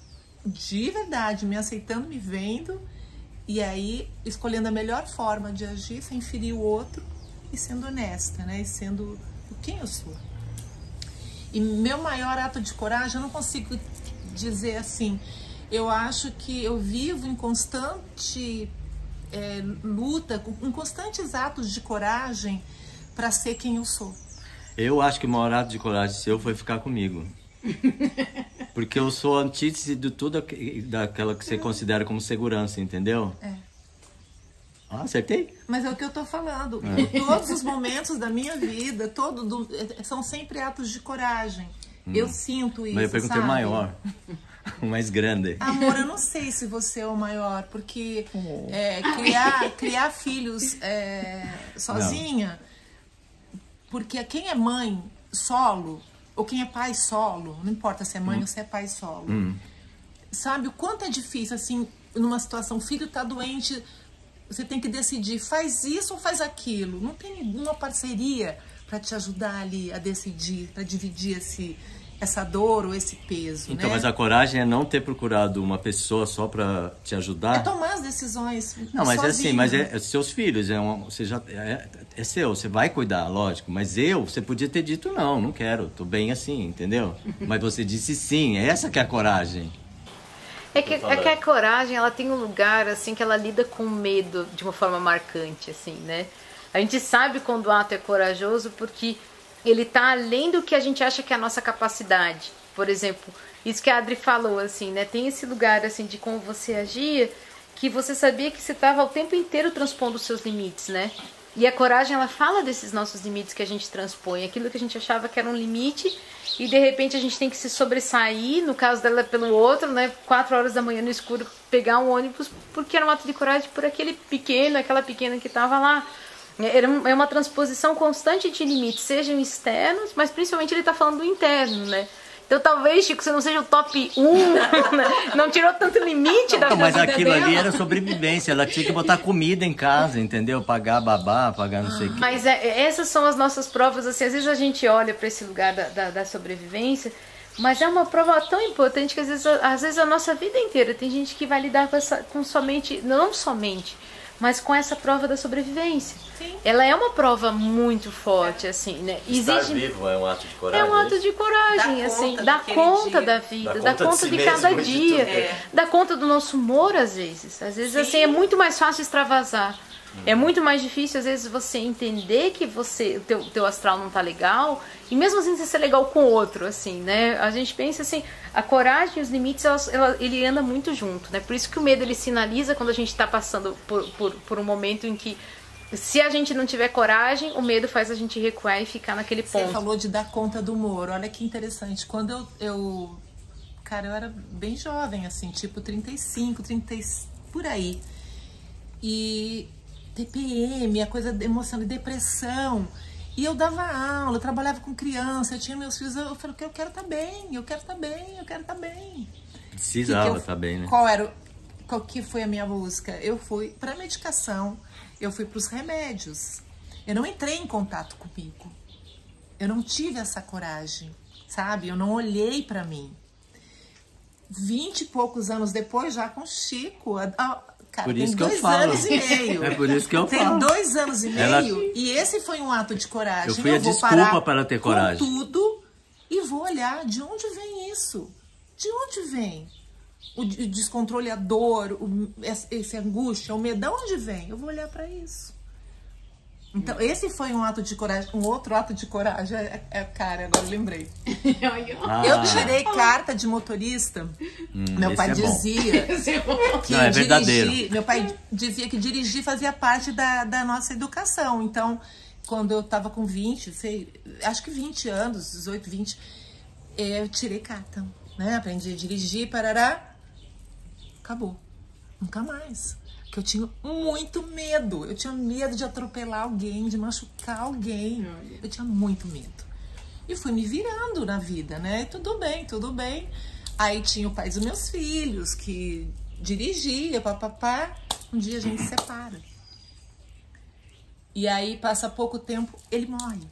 me aceitando, me vendo, e aí escolhendo a melhor forma de agir, sem ferir o outro, e sendo honesta, né? E sendo quem eu sou. E meu maior ato de coragem, eu não consigo dizer assim, eu acho que eu vivo em constante luta, em constantes atos de coragem para ser quem eu sou. Eu acho que o maior ato de coragem seu foi ficar comigo. Porque eu sou a antítese de tudo daquela que você considera como segurança, entendeu? Acertei? Mas é o que eu tô falando. Todos os momentos da minha vida, são sempre atos de coragem. Eu sinto isso, mas eu perguntei o maior. O mais grande. Amor, eu não sei se você é o maior, porque criar filhos sozinha, porque quem é mãe solo, ou quem é pai solo, não importa se é mãe ou se é pai solo, sabe o quanto é difícil, assim, numa situação, o filho tá doente, você tem que decidir, faz isso ou faz aquilo. Não tem nenhuma parceria para te ajudar ali a decidir, para dividir essa dor ou esse peso, então, né? Mas a coragem é não ter procurado uma pessoa só para te ajudar? É tomar as decisões não, mas sozinho. é assim, mas é seus filhos, você já é seu, você vai cuidar, lógico. Mas você podia ter dito não quero, tô bem assim, entendeu? Mas você disse sim, essa que é a coragem. É que a coragem, ela tem um lugar, assim, que ela lida com medo de uma forma marcante, assim, né? A gente sabe quando o ato é corajoso porque ele tá além do que a gente acha que é a nossa capacidade. Por exemplo, isso que a Adri falou, assim, né? Tem esse lugar, assim, de como você agia, que você sabia que você estava o tempo inteiro transpondo os seus limites, né? E a coragem, ela fala desses nossos limites que a gente transpõe, aquilo que a gente achava que era um limite, e de repente a gente tem que se sobressair, no caso dela pelo outro, né? 4 horas da manhã no escuro, pegar um ônibus, porque era um ato de coragem por aquele pequeno, aquela pequena que estava lá. É uma transposição constante de limites, sejam externos, mas principalmente ele está falando do interno, né? Então talvez, Chico, você não seja o top 1, né? Não tirou tanto limite da vida mas aquilo dela. Ali era sobrevivência, ela tinha que botar comida em casa, entendeu? Pagar babá, pagar não sei o que. Mas essas são as nossas provas, assim, às vezes a gente olha para esse lugar da sobrevivência, mas é uma prova tão importante que às vezes a nossa vida inteira tem gente que vai lidar com somente, não somente, mas com essa prova da sobrevivência. Sim. Ela é uma prova muito forte, assim, né? Estar vivo é um ato de coragem. É um ato de coragem, assim, dá conta da vida, dá conta de cada dia, dá conta do nosso humor, às vezes. Às vezes, assim, é muito mais fácil extravasar. É muito mais difícil, às vezes, você entender que o teu astral não tá legal, e mesmo assim você ser legal com o outro, assim, né? A gente pensa assim, a coragem e os limites, ele anda muito junto, né? Por isso que o medo, ele sinaliza quando a gente tá passando por um momento em que, se a gente não tiver coragem, o medo faz a gente recuar e ficar naquele ponto. Você falou de dar conta do humor, olha que interessante. Quando Cara, eu era bem jovem, assim, tipo 35, 30, por aí. e TPM, a coisa emocional, depressão. E eu dava aula, eu trabalhava com criança, eu tinha meus filhos, eu falei que eu quero estar bem, eu quero estar bem, eu quero estar bem. Precisava estar bem, né? Qual que foi a minha busca? Eu fui para medicação, eu fui para os remédios. Eu não entrei em contato comigo. Eu não tive essa coragem, sabe? Eu não olhei para mim. 20 e poucos anos depois, já com Chico, cara, por isso tem que eu falo. 2 anos e meio. É por isso que eu falo. Tem 2 anos e meio e esse foi um ato de coragem. Eu fui a desculpa para ter coragem. Com tudo e vou olhar de onde vem isso. De onde vem o descontrole, a dor, essa angústia, o medo, de onde vem? Eu vou olhar para isso. Então, esse foi um ato de coragem. Um outro ato de coragem cara, agora eu lembrei. Eu tirei carta de motorista. Meu pai dizia que não, é verdadeiro. Meu pai dizia que dirigir fazia parte da nossa educação. Então, quando eu tava com 20, acho que 20 anos, 18, 20, eu tirei carta, né? Aprendi a dirigir, parará. Acabou. Nunca mais. Porque eu tinha muito medo. Eu tinha medo de atropelar alguém, de machucar alguém. Eu tinha muito medo. E fui me virando na vida, né? Tudo bem, tudo bem. Aí tinha o pai dos meus filhos, que dirigia, papapá. Um dia a gente se separa. E aí passa pouco tempo, ele morre.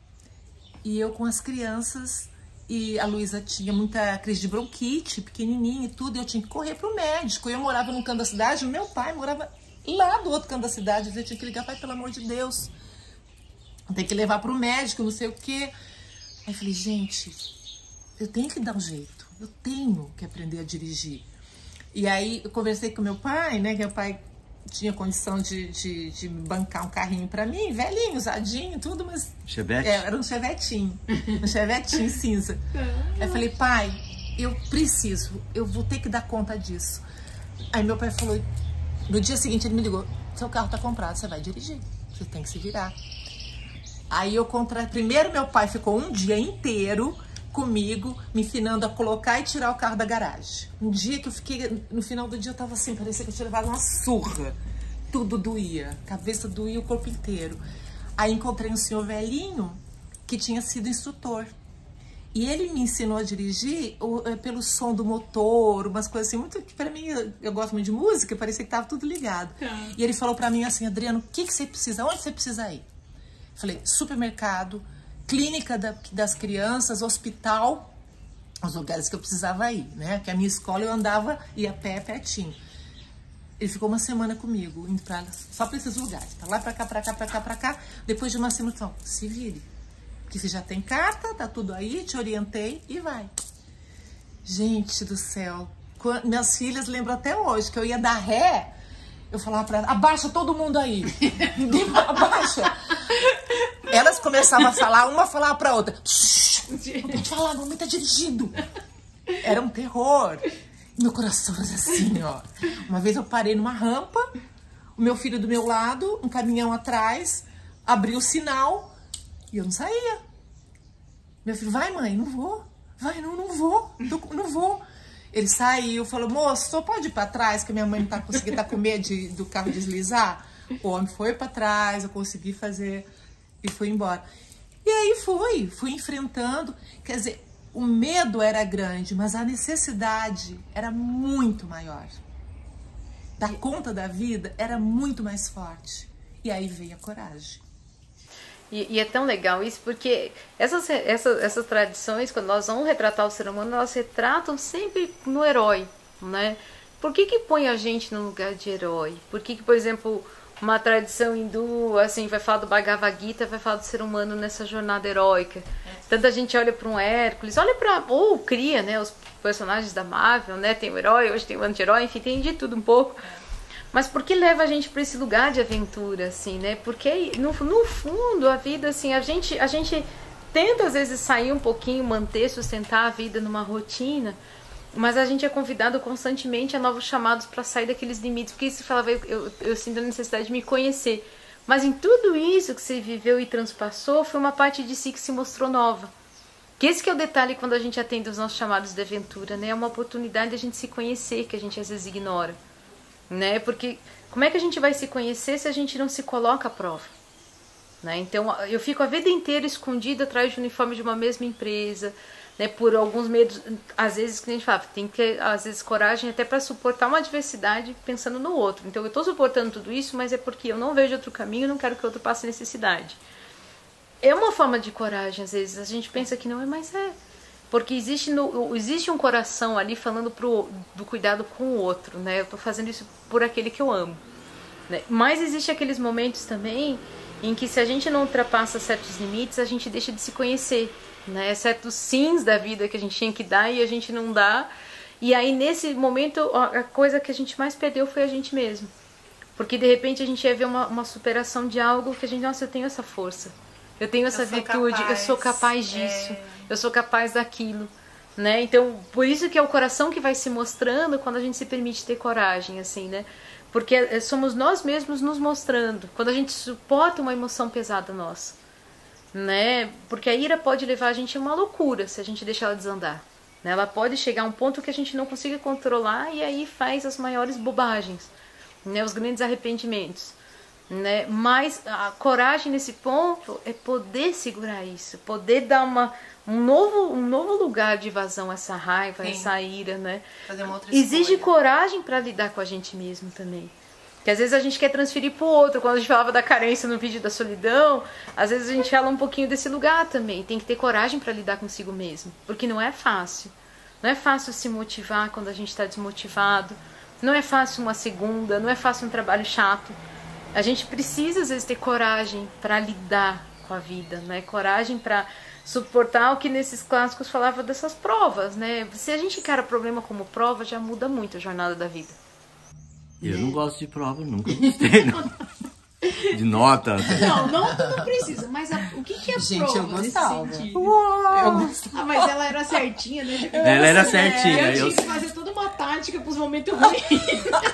E eu com as crianças... E a Luísa tinha muita crise de bronquite, pequenininha e tudo, e eu tinha que correr pro médico. Eu morava num canto da cidade, o meu pai morava lá do outro canto da cidade. Eu tinha que ligar, pai, pelo amor de Deus, tem que levar pro médico, não sei o quê. Aí eu falei, gente, eu tenho que dar um jeito, eu tenho que aprender a dirigir. E aí eu conversei com meu pai, né, que meu pai tinha condição de bancar um carrinho pra mim, velhinho, usadinho, tudo, mas... Chevette? Era um chevetinho, um chevetinho cinza. Aí eu falei, pai, eu vou ter que dar conta disso. Aí meu pai falou, no dia seguinte ele me ligou, seu carro tá comprado, você vai dirigir, você tem que se virar. Aí eu comprei, primeiro meu pai ficou um dia inteiro comigo, me ensinando a colocar e tirar o carro da garagem. Um dia que eu fiquei, no final do dia eu tava assim, parecia que eu tinha levado uma surra. Tudo doía, cabeça doía, o corpo inteiro. Aí encontrei um senhor velhinho que tinha sido instrutor. E ele me ensinou a dirigir pelo som do motor, umas coisas assim, muito que pra mim, eu gosto muito de música, parecia que tava tudo ligado. E ele falou pra mim assim, Adriano, o que você precisa? Onde você precisa ir? Falei, supermercado, clínica das crianças, hospital, os lugares que eu precisava ir, né? Porque a minha escola eu andava, ia a pé, pertinho. Ele ficou uma semana comigo, indo só para esses lugares, pra lá, pra cá, pra cá, pra cá, pra cá. Depois de uma semana, então, se vire. Porque você já tem carta, tá tudo aí, te orientei e vai. Gente do céu, minhas filhas lembram até hoje que eu ia dar ré, eu falava pra elas, abaixa todo mundo aí. Abaixa. Elas começavam a falar, uma falava pra outra. Não pode falar, mamãe tá dirigindo. Era um terror. Meu coração fazia assim, ó. Uma vez eu parei numa rampa, o meu filho do meu lado, um caminhão atrás, abriu o sinal e eu não saía. Meu filho, vai mãe, não vou. Vai, não vou, não vou. Ele saiu, falou, moço, só pode ir pra trás, que a minha mãe não tá conseguindo, tá com medo do carro deslizar. O homem foi pra trás, eu consegui fazer e fui embora. E aí fui enfrentando, quer dizer, o medo era grande, mas a necessidade era muito maior. Dar conta da vida era muito mais forte. E aí veio a coragem. E é tão legal isso, porque essas tradições, quando nós vamos retratar o ser humano, elas retratam sempre no herói, né? Por que põe a gente no lugar de herói? Por que, por exemplo, uma tradição hindu, assim, vai falar do Bhagavad Gita, vai falar do ser humano nessa jornada heróica? Tanta gente olha para um Hércules, ou cria, né, os personagens da Marvel, né? Tem o herói, hoje tem o anti-herói, enfim, tem de tudo um pouco. Mas por que leva a gente para esse lugar de aventura, assim, né? Porque, no fundo, a vida, assim, a gente tenta, às vezes, sair um pouquinho, manter, sustentar a vida numa rotina, mas a gente é convidado constantemente a novos chamados para sair daqueles limites, porque isso falava, eu sinto a necessidade de me conhecer. Mas em tudo isso que você viveu e transpassou, foi uma parte de si que se mostrou nova. Que esse que é o detalhe quando a gente atende os nossos chamados de aventura, né? É uma oportunidade de a gente se conhecer, que a gente às vezes ignora. né? Porque como é que a gente vai se conhecer se a gente não se coloca à prova? Né? Então, eu fico a vida inteira escondida atrás de uniforme de uma mesma empresa, né? Por alguns medos, às vezes, que a gente fala, tem que ter, às vezes, coragem até para suportar uma adversidade pensando no outro. Então, eu estou suportando tudo isso, mas é porque eu não vejo outro caminho, não quero que o outro passe necessidade. É uma forma de coragem, às vezes. A gente pensa que não é, mas é. Porque existe um coração ali falando do cuidado com o outro, né? Eu estou fazendo isso por aquele que eu amo. Né? Mas existe aqueles momentos também em que, se a gente não ultrapassa certos limites, a gente deixa de se conhecer, né? Certos sims da vida que a gente tinha que dar e a gente não dá. E aí, nesse momento, a coisa que a gente mais perdeu foi a gente mesmo. Porque, de repente, a gente ia ver uma superação de algo que a gente... Nossa, eu tenho essa força. Eu tenho essa virtude, eu sou capaz disso, eu sou capaz daquilo, né? Então, por isso que é o coração que vai se mostrando quando a gente se permite ter coragem, assim, né? Porque somos nós mesmos nos mostrando, quando a gente suporta uma emoção pesada nossa, né? Porque a ira pode levar a gente a uma loucura se a gente deixar ela desandar, né? Ela pode chegar a um ponto que a gente não consiga controlar e aí faz as maiores bobagens, né? Os grandes arrependimentos. Né? Mas a coragem nesse ponto é poder segurar isso, poder dar um novo lugar de vazão a essa raiva, a essa ira, né? Fazer uma outra Exige escolha. Coragem para lidar com a gente mesmo também. Que às vezes a gente quer transferir para o outro. Quando a gente falava da carência no vídeo da solidão, às vezes a gente fala um pouquinho desse lugar também. Tem que ter coragem para lidar consigo mesmo, porque não é fácil. Não é fácil se motivar quando a gente está desmotivado. Não é fácil uma segunda, não é fácil um trabalho chato. A gente precisa, às vezes, ter coragem para lidar com a vida, né? Coragem para suportar o que nesses clássicos falava dessas provas, né? Se a gente encara problema como prova, já muda muito a jornada da vida. Eu não gosto de prova, nunca gostei, não. De nota. Não precisa. Mas o que é Gente, prova eu gostava. nesse sentido? Uau! Mas ela era certinha, né? Ela era certinha. Eu tinha que fazer toda uma tática pros momentos ruins.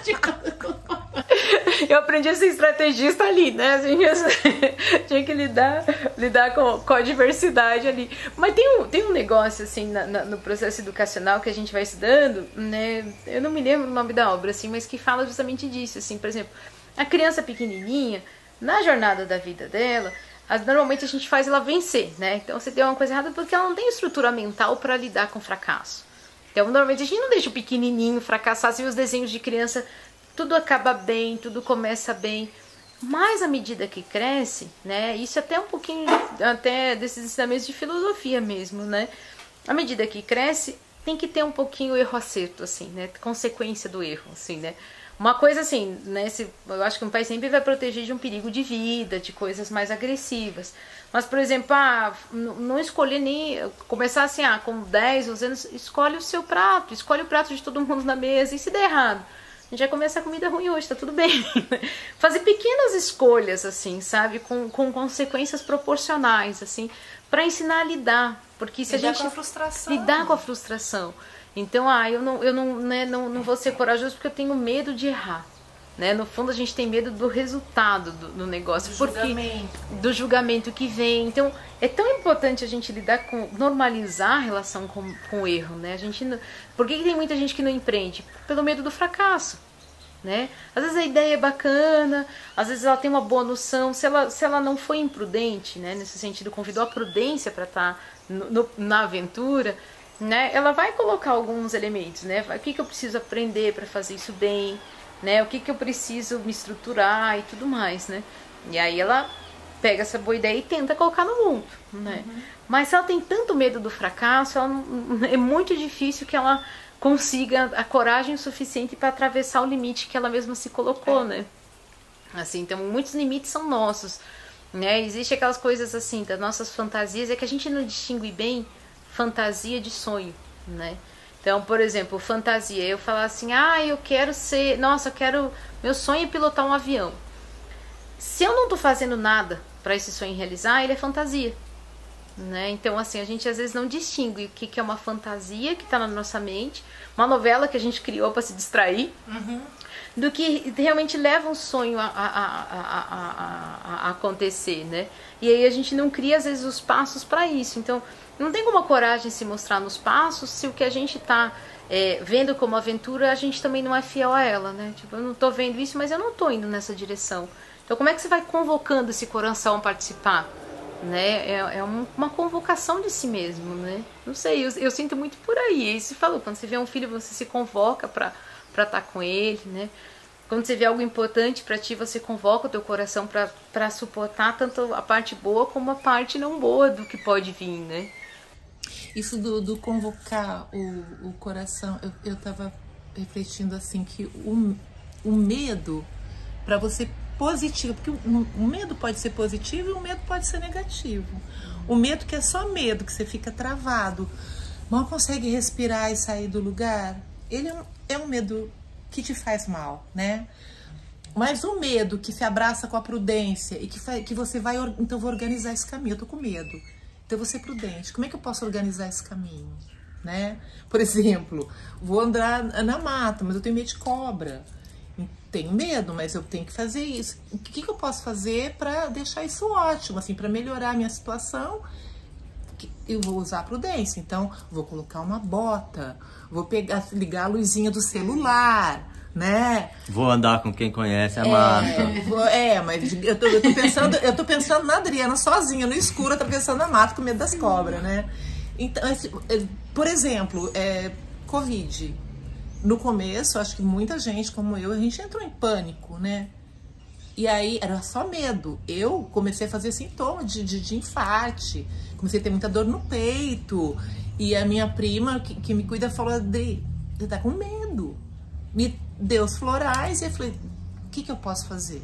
Eu aprendi a ser estrategista ali, né? Assim, tinha que lidar com a diversidade ali. Mas tem um negócio, assim, no processo educacional que a gente vai estudando, né? Eu não me lembro o nome da obra, assim, mas que fala justamente disso, assim, por exemplo, a criança pequenininha, na jornada da vida dela, normalmente a gente faz ela vencer, né? Então, você deu uma coisa errada porque ela não tem estrutura mental para lidar com fracasso. Então, normalmente a gente não deixa o pequenininho fracassar, assim, os desenhos de criança... Tudo acaba bem, tudo começa bem. Mas à medida que cresce, né? Isso até um pouquinho até desses ensinamentos de filosofia mesmo, né? À medida que cresce, tem que ter um pouquinho erro-acerto, assim, né? Consequência do erro, assim, né? Uma coisa assim, né? Eu acho que um pai sempre vai proteger de um perigo de vida, de coisas mais agressivas. Mas, por exemplo, não escolher nem... Começar assim, com 10, 12 anos, escolhe o seu prato, escolhe o prato de todo mundo na mesa. E se der errado? A gente vai comer essa comida ruim hoje, tá tudo bem. Fazer pequenas escolhas, assim, sabe? Com consequências proporcionais, assim, para ensinar a lidar. Porque se lidar a gente... com a frustração. Lidar com a frustração. Então, eu não vou ser corajoso porque eu tenho medo de errar. Né? No fundo, a gente tem medo do resultado do negócio. Do julgamento que vem. Então, é tão importante a gente normalizar a relação com o erro. Né? Por que tem muita gente que não empreende? Pelo medo do fracasso. Né? Às vezes a ideia é bacana, às vezes ela tem uma boa noção. Se ela não foi imprudente, né? Nesse sentido, convidou a prudência para estar na aventura, né? Ela vai colocar alguns elementos. Né? O que eu preciso aprender para fazer isso bem? Né? O que eu preciso me estruturar e tudo mais, né? E aí ela pega essa boa ideia e tenta colocar no mundo, né? Uhum. Mas se ela tem tanto medo do fracasso, é muito difícil que ela consiga a coragem suficiente para atravessar o limite que ela mesma se colocou, né? Assim, então muitos limites são nossos, né? Existe aquelas coisas assim, das nossas fantasias, é que a gente não distingue bem fantasia de sonho, né? Então, por exemplo, fantasia, eu falar assim, eu quero ser, meu sonho é pilotar um avião. Se eu não tô fazendo nada para esse sonho realizar, ele é fantasia, né? Então, assim, a gente às vezes não distingue o que é uma fantasia que tá na nossa mente, uma novela que a gente criou para se distrair, do que realmente leva um sonho a acontecer, né? E aí a gente não cria, às vezes, os passos para isso. Então, não tem como a coragem se mostrar nos passos se o que a gente está vendo como aventura, a gente também não é fiel a ela, né? Tipo, eu não tô vendo isso, mas eu não tô indo nessa direção. Então como é que você vai convocando esse coração a participar? Né? Uma convocação de si mesmo, né? Não sei, eu sinto muito por aí. E você falou, quando você vê um filho, você se convoca para estar com ele, né? Quando você vê algo importante para ti, você convoca o teu coração para suportar tanto a parte boa como a parte não boa do que pode vir, né? Isso do convocar o coração, eu tava refletindo assim que o medo, para você positivo, porque o medo pode ser positivo e o medo pode ser negativo. O medo que é só medo, que você fica travado, mal consegue respirar e sair do lugar, ele é um medo que te faz mal, né? Mas o medo que se abraça com a prudência e que você vai, então vou organizar esse caminho, eu tô com medo, então eu vou ser prudente. Como é que eu posso organizar esse caminho, né? Por exemplo, vou andar na mata, mas eu tenho medo de cobra. Tenho medo, mas eu tenho que fazer isso. O que eu posso fazer para deixar isso ótimo, assim, para melhorar a minha situação? Eu vou usar a prudência. Então, vou colocar uma bota, vou ligar a luzinha do celular, né? Vou andar com quem conhece a mata. Mas eu tô pensando na Adriana sozinha, no escuro, eu tô pensando na mata com medo das cobras, né? Então, por exemplo, Covid. No começo, acho que muita gente como eu, a gente entrou em pânico, né? E aí era só medo. Eu comecei a fazer sintomas de infarte, comecei a ter muita dor no peito. E a minha prima, que me cuida, falou: Adri, você tá com medo. Me deu os florais e eu falei: o que eu posso fazer?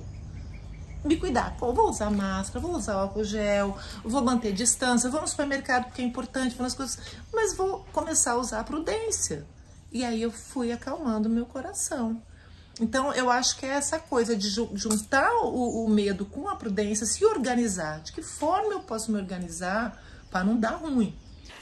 Me cuidar. Pô, vou usar máscara, vou usar álcool gel, vou manter distância, vou no supermercado porque é importante, vou nas coisas, mas vou começar a usar a prudência. E aí eu fui acalmando o meu coração. Então, eu acho que é essa coisa de juntar o medo com a prudência, se organizar. De que forma eu posso me organizar para não dar ruim?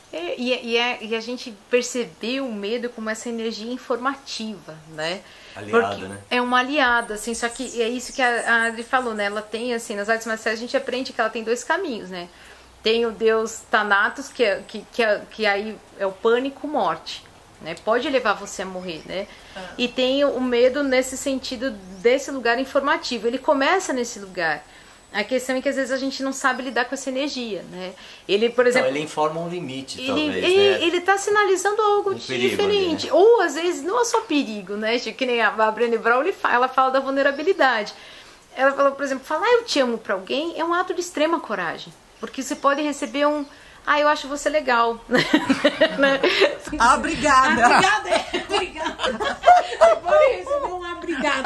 E a gente percebeu o medo como essa energia informativa, né? Aliada, porque né? É uma aliada, assim, só que é isso que a Adri falou, né? Ela tem, assim, nas artes marciais a gente aprende que ela tem dois caminhos, né? Tem o deus Thanatos, que aí é o pânico, morte. Né? Pode levar você a morrer, né? E tem o medo nesse sentido desse lugar informativo. Ele começa nesse lugar. A questão é que às vezes a gente não sabe lidar com essa energia, né? Ele, por exemplo, ele informa um limite, talvez, né? Ele tá sinalizando algo diferente. Ali, né? Ou às vezes não é só perigo, né? Que nem a Brené Brown, ela fala da vulnerabilidade. Ela falou, por exemplo, falar eu te amo pra alguém é um ato de extrema coragem. Porque você pode receber eu acho você legal. Obrigada. Obrigada. Pode receber uma obrigada.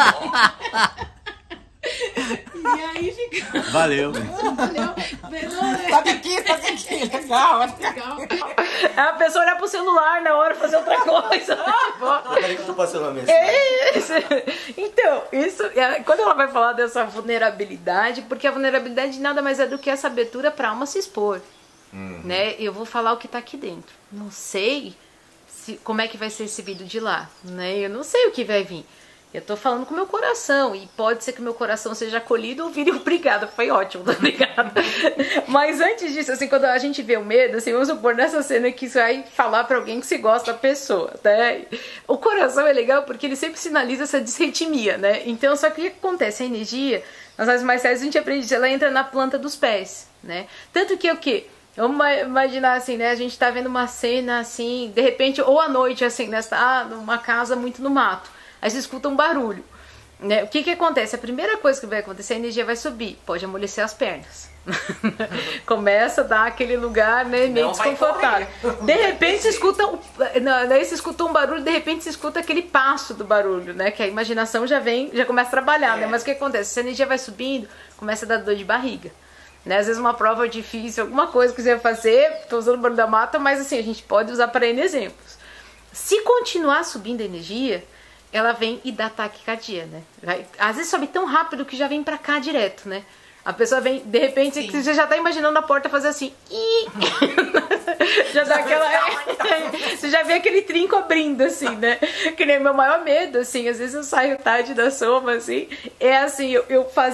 E aí fica... Valeu. Toca aqui, legal. A pessoa olhar pro celular na hora, fazer outra coisa. Peraí que eu tô passando uma mensagem. Então, isso, quando ela vai falar dessa vulnerabilidade, porque a vulnerabilidade nada mais é do que essa abertura pra alma se expor. Né? Eu vou falar o que tá aqui dentro. Não sei como é que vai ser recebido de lá, né? Eu não sei o que vai vir. Eu tô falando com o meu coração e pode ser que o meu coração seja acolhido ou vire obrigada. Foi ótimo, obrigada. Mas antes disso, assim, quando a gente vê o medo, assim, vamos supor nessa cena que você vai falar pra alguém que se gosta da pessoa, né? O coração é legal porque ele sempre sinaliza essa disritmia, né? Então, só que o que acontece? A energia, nas artes marciais a gente aprende, ela entra na planta dos pés, né? Tanto que o quê? Vamos imaginar assim, né? A gente tá vendo uma cena assim, de repente, ou à noite, assim, né? Você tá numa casa muito no mato. Aí você escuta um barulho, né? O que acontece? A primeira coisa que vai acontecer, a energia vai subir. Pode amolecer as pernas. Começa a dar aquele lugar, né, meio desconfortável. De repente você escuta um barulho, de repente você escuta aquele passo do barulho, né? Que a imaginação já começa a trabalhar, né? Mas o que acontece? Se a energia vai subindo, começa a dar dor de barriga. Né? Às vezes uma prova difícil, alguma coisa que você vai fazer, estou usando o barulho da mata, mas assim, a gente pode usar para N exemplos. Se continuar subindo a energia, ela vem e dá taquicardia, né? Às vezes sobe tão rápido que já vem para cá direto, né? A pessoa vem, de repente, você já tá imaginando a porta fazer assim. Já dá aquela... Você já vê aquele trinco abrindo, assim, né? Que nem meu maior medo, assim, às vezes eu saio tarde da soma, assim, é assim, eu fazer...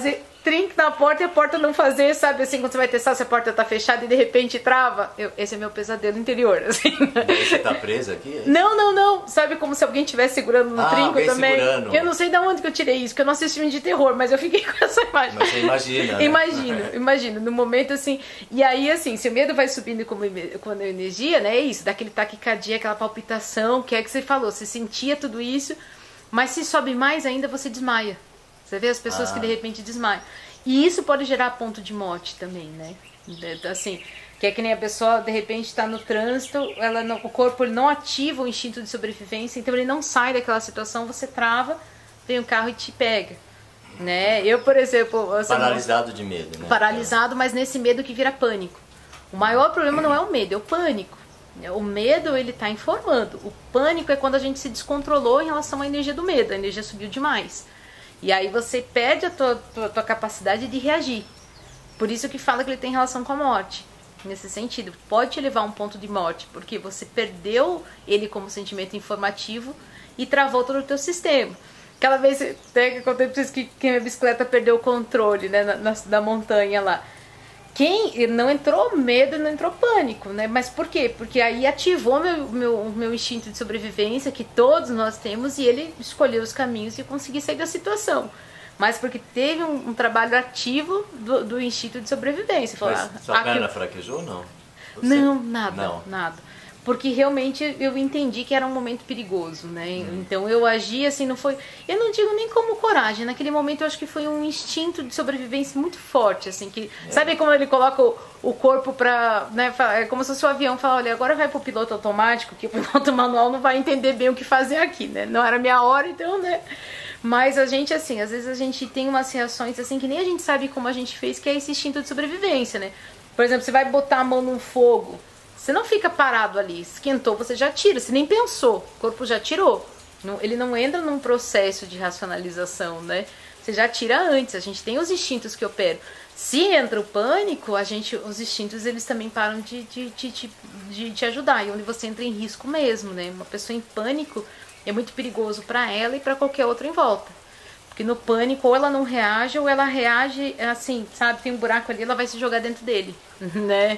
trinque na porta e a porta não fazer, sabe assim, quando você vai testar se a porta tá fechada e de repente trava. Esse é meu pesadelo interior, assim. Você tá presa aqui? Não. Sabe como se alguém estivesse segurando no trinco também? Segurando. Eu não sei de onde que eu tirei isso, porque eu não assisti filme de terror, mas eu fiquei com essa imagem. Mas você imagina, né? Imagino, no momento assim. E aí, assim, se o medo vai subindo com a energia, né, é isso, daquele taquicardia, aquela palpitação, que é que você falou, você sentia tudo isso, mas se sobe mais ainda, você desmaia. Você vê as pessoas que de repente desmaiam. E isso pode gerar ponto de morte também, né? Assim, que é que nem a pessoa de repente está no trânsito, o corpo ele não ativa o instinto de sobrevivência, então ele não sai daquela situação, você trava, vem um carro e te pega. Né? Eu, por exemplo... Paralisado de medo, né? Paralisado, mas nesse medo que vira pânico. O maior problema não é o medo, é o pânico. O medo, ele está informando. O pânico é quando a gente se descontrolou em relação à energia do medo. A energia subiu demais. E aí você perde a tua capacidade de reagir. Por isso que fala que ele tem relação com a morte. Nesse sentido, pode te levar a um ponto de morte, porque você perdeu ele como sentimento informativo e travou todo o teu sistema. Aquela vez até que eu contei pra vocês que a bicicleta perdeu o controle, né, da montanha lá. Não entrou medo, não entrou pânico, né? Mas por quê? Porque aí ativou meu instinto de sobrevivência, que todos nós temos, e ele escolheu os caminhos e eu consegui sair da situação. Mas porque teve um trabalho ativo do instinto de sobrevivência. Mas sua perna fraquejou ou não? Não, nada. Porque realmente eu entendi que era um momento perigoso, né? Então eu agi assim, não foi... Eu não digo nem como coragem, naquele momento eu acho que foi um instinto de sobrevivência muito forte, assim, que... Sabe como ele coloca o corpo pra... Né, é como se fosse o avião, fala, olha, agora vai pro piloto automático, que o piloto manual não vai entender bem o que fazer aqui, né? Não era minha hora, então, né? Mas a gente, assim, às vezes a gente tem umas reações, assim, que nem a gente sabe como a gente fez, que é esse instinto de sobrevivência, né? Por exemplo, você vai botar a mão num fogo, você não fica parado ali, esquentou, você já tira, você nem pensou, o corpo já tirou. Ele não entra num processo de racionalização, né? Você já tira antes, a gente tem os instintos que operam. Se entra o pânico, os instintos eles também param de te ajudar, e onde você entra em risco mesmo, né? Uma pessoa em pânico é muito perigoso para ela e para qualquer outro em volta. Porque no pânico, ou ela não reage, ou ela reage assim, sabe? Tem um buraco ali, ela vai se jogar dentro dele, né?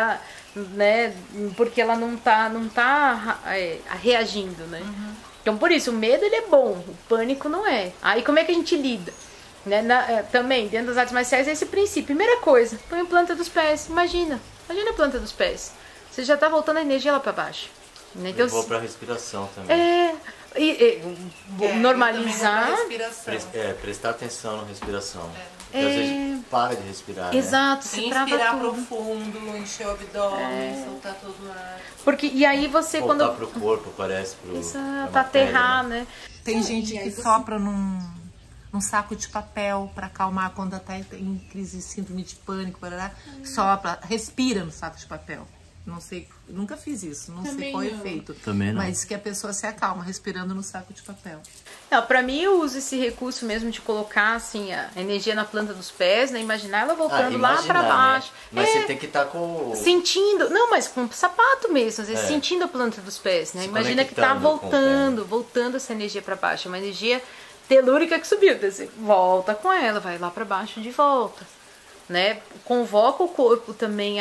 Né? Porque ela não tá reagindo, né? Então, por isso, o medo ele é bom, o pânico não é. Aí, como é que a gente lida? Né? Também, dentro das artes marciais, é esse princípio. Primeira coisa, põe a planta dos pés. Imagina a planta dos pés. Você já tá voltando a energia lá para baixo. Né? Então, vou para respiração também. Normalizar. Prestar atenção na respiração. Porque às vezes para de respirar. Exato, se inspirar profundo, encher o abdômen, soltar todo o ar. Porque, e aí você voltar quando. Pro corpo, parece. Exato, aterrar, né? Tem gente que sopra num saco de papel para acalmar quando tá em crise de síndrome de pânico, sopra, respira no saco de papel. Não sei, nunca fiz isso, não sei qual é o efeito. Também não. Mas que a pessoa se acalma respirando no saco de papel. Não, pra mim eu uso esse recurso mesmo de colocar assim a energia na planta dos pés, né? Imaginar ela voltando lá pra baixo. Né? Mas você tem que estar com... Sentindo, não, mas com sapato mesmo, às vezes sentindo a planta dos pés, né? Imagina que tá voltando essa energia pra baixo. É uma energia telúrica que subiu, você volta com ela, vai lá pra baixo de volta. Né? Convoca o corpo também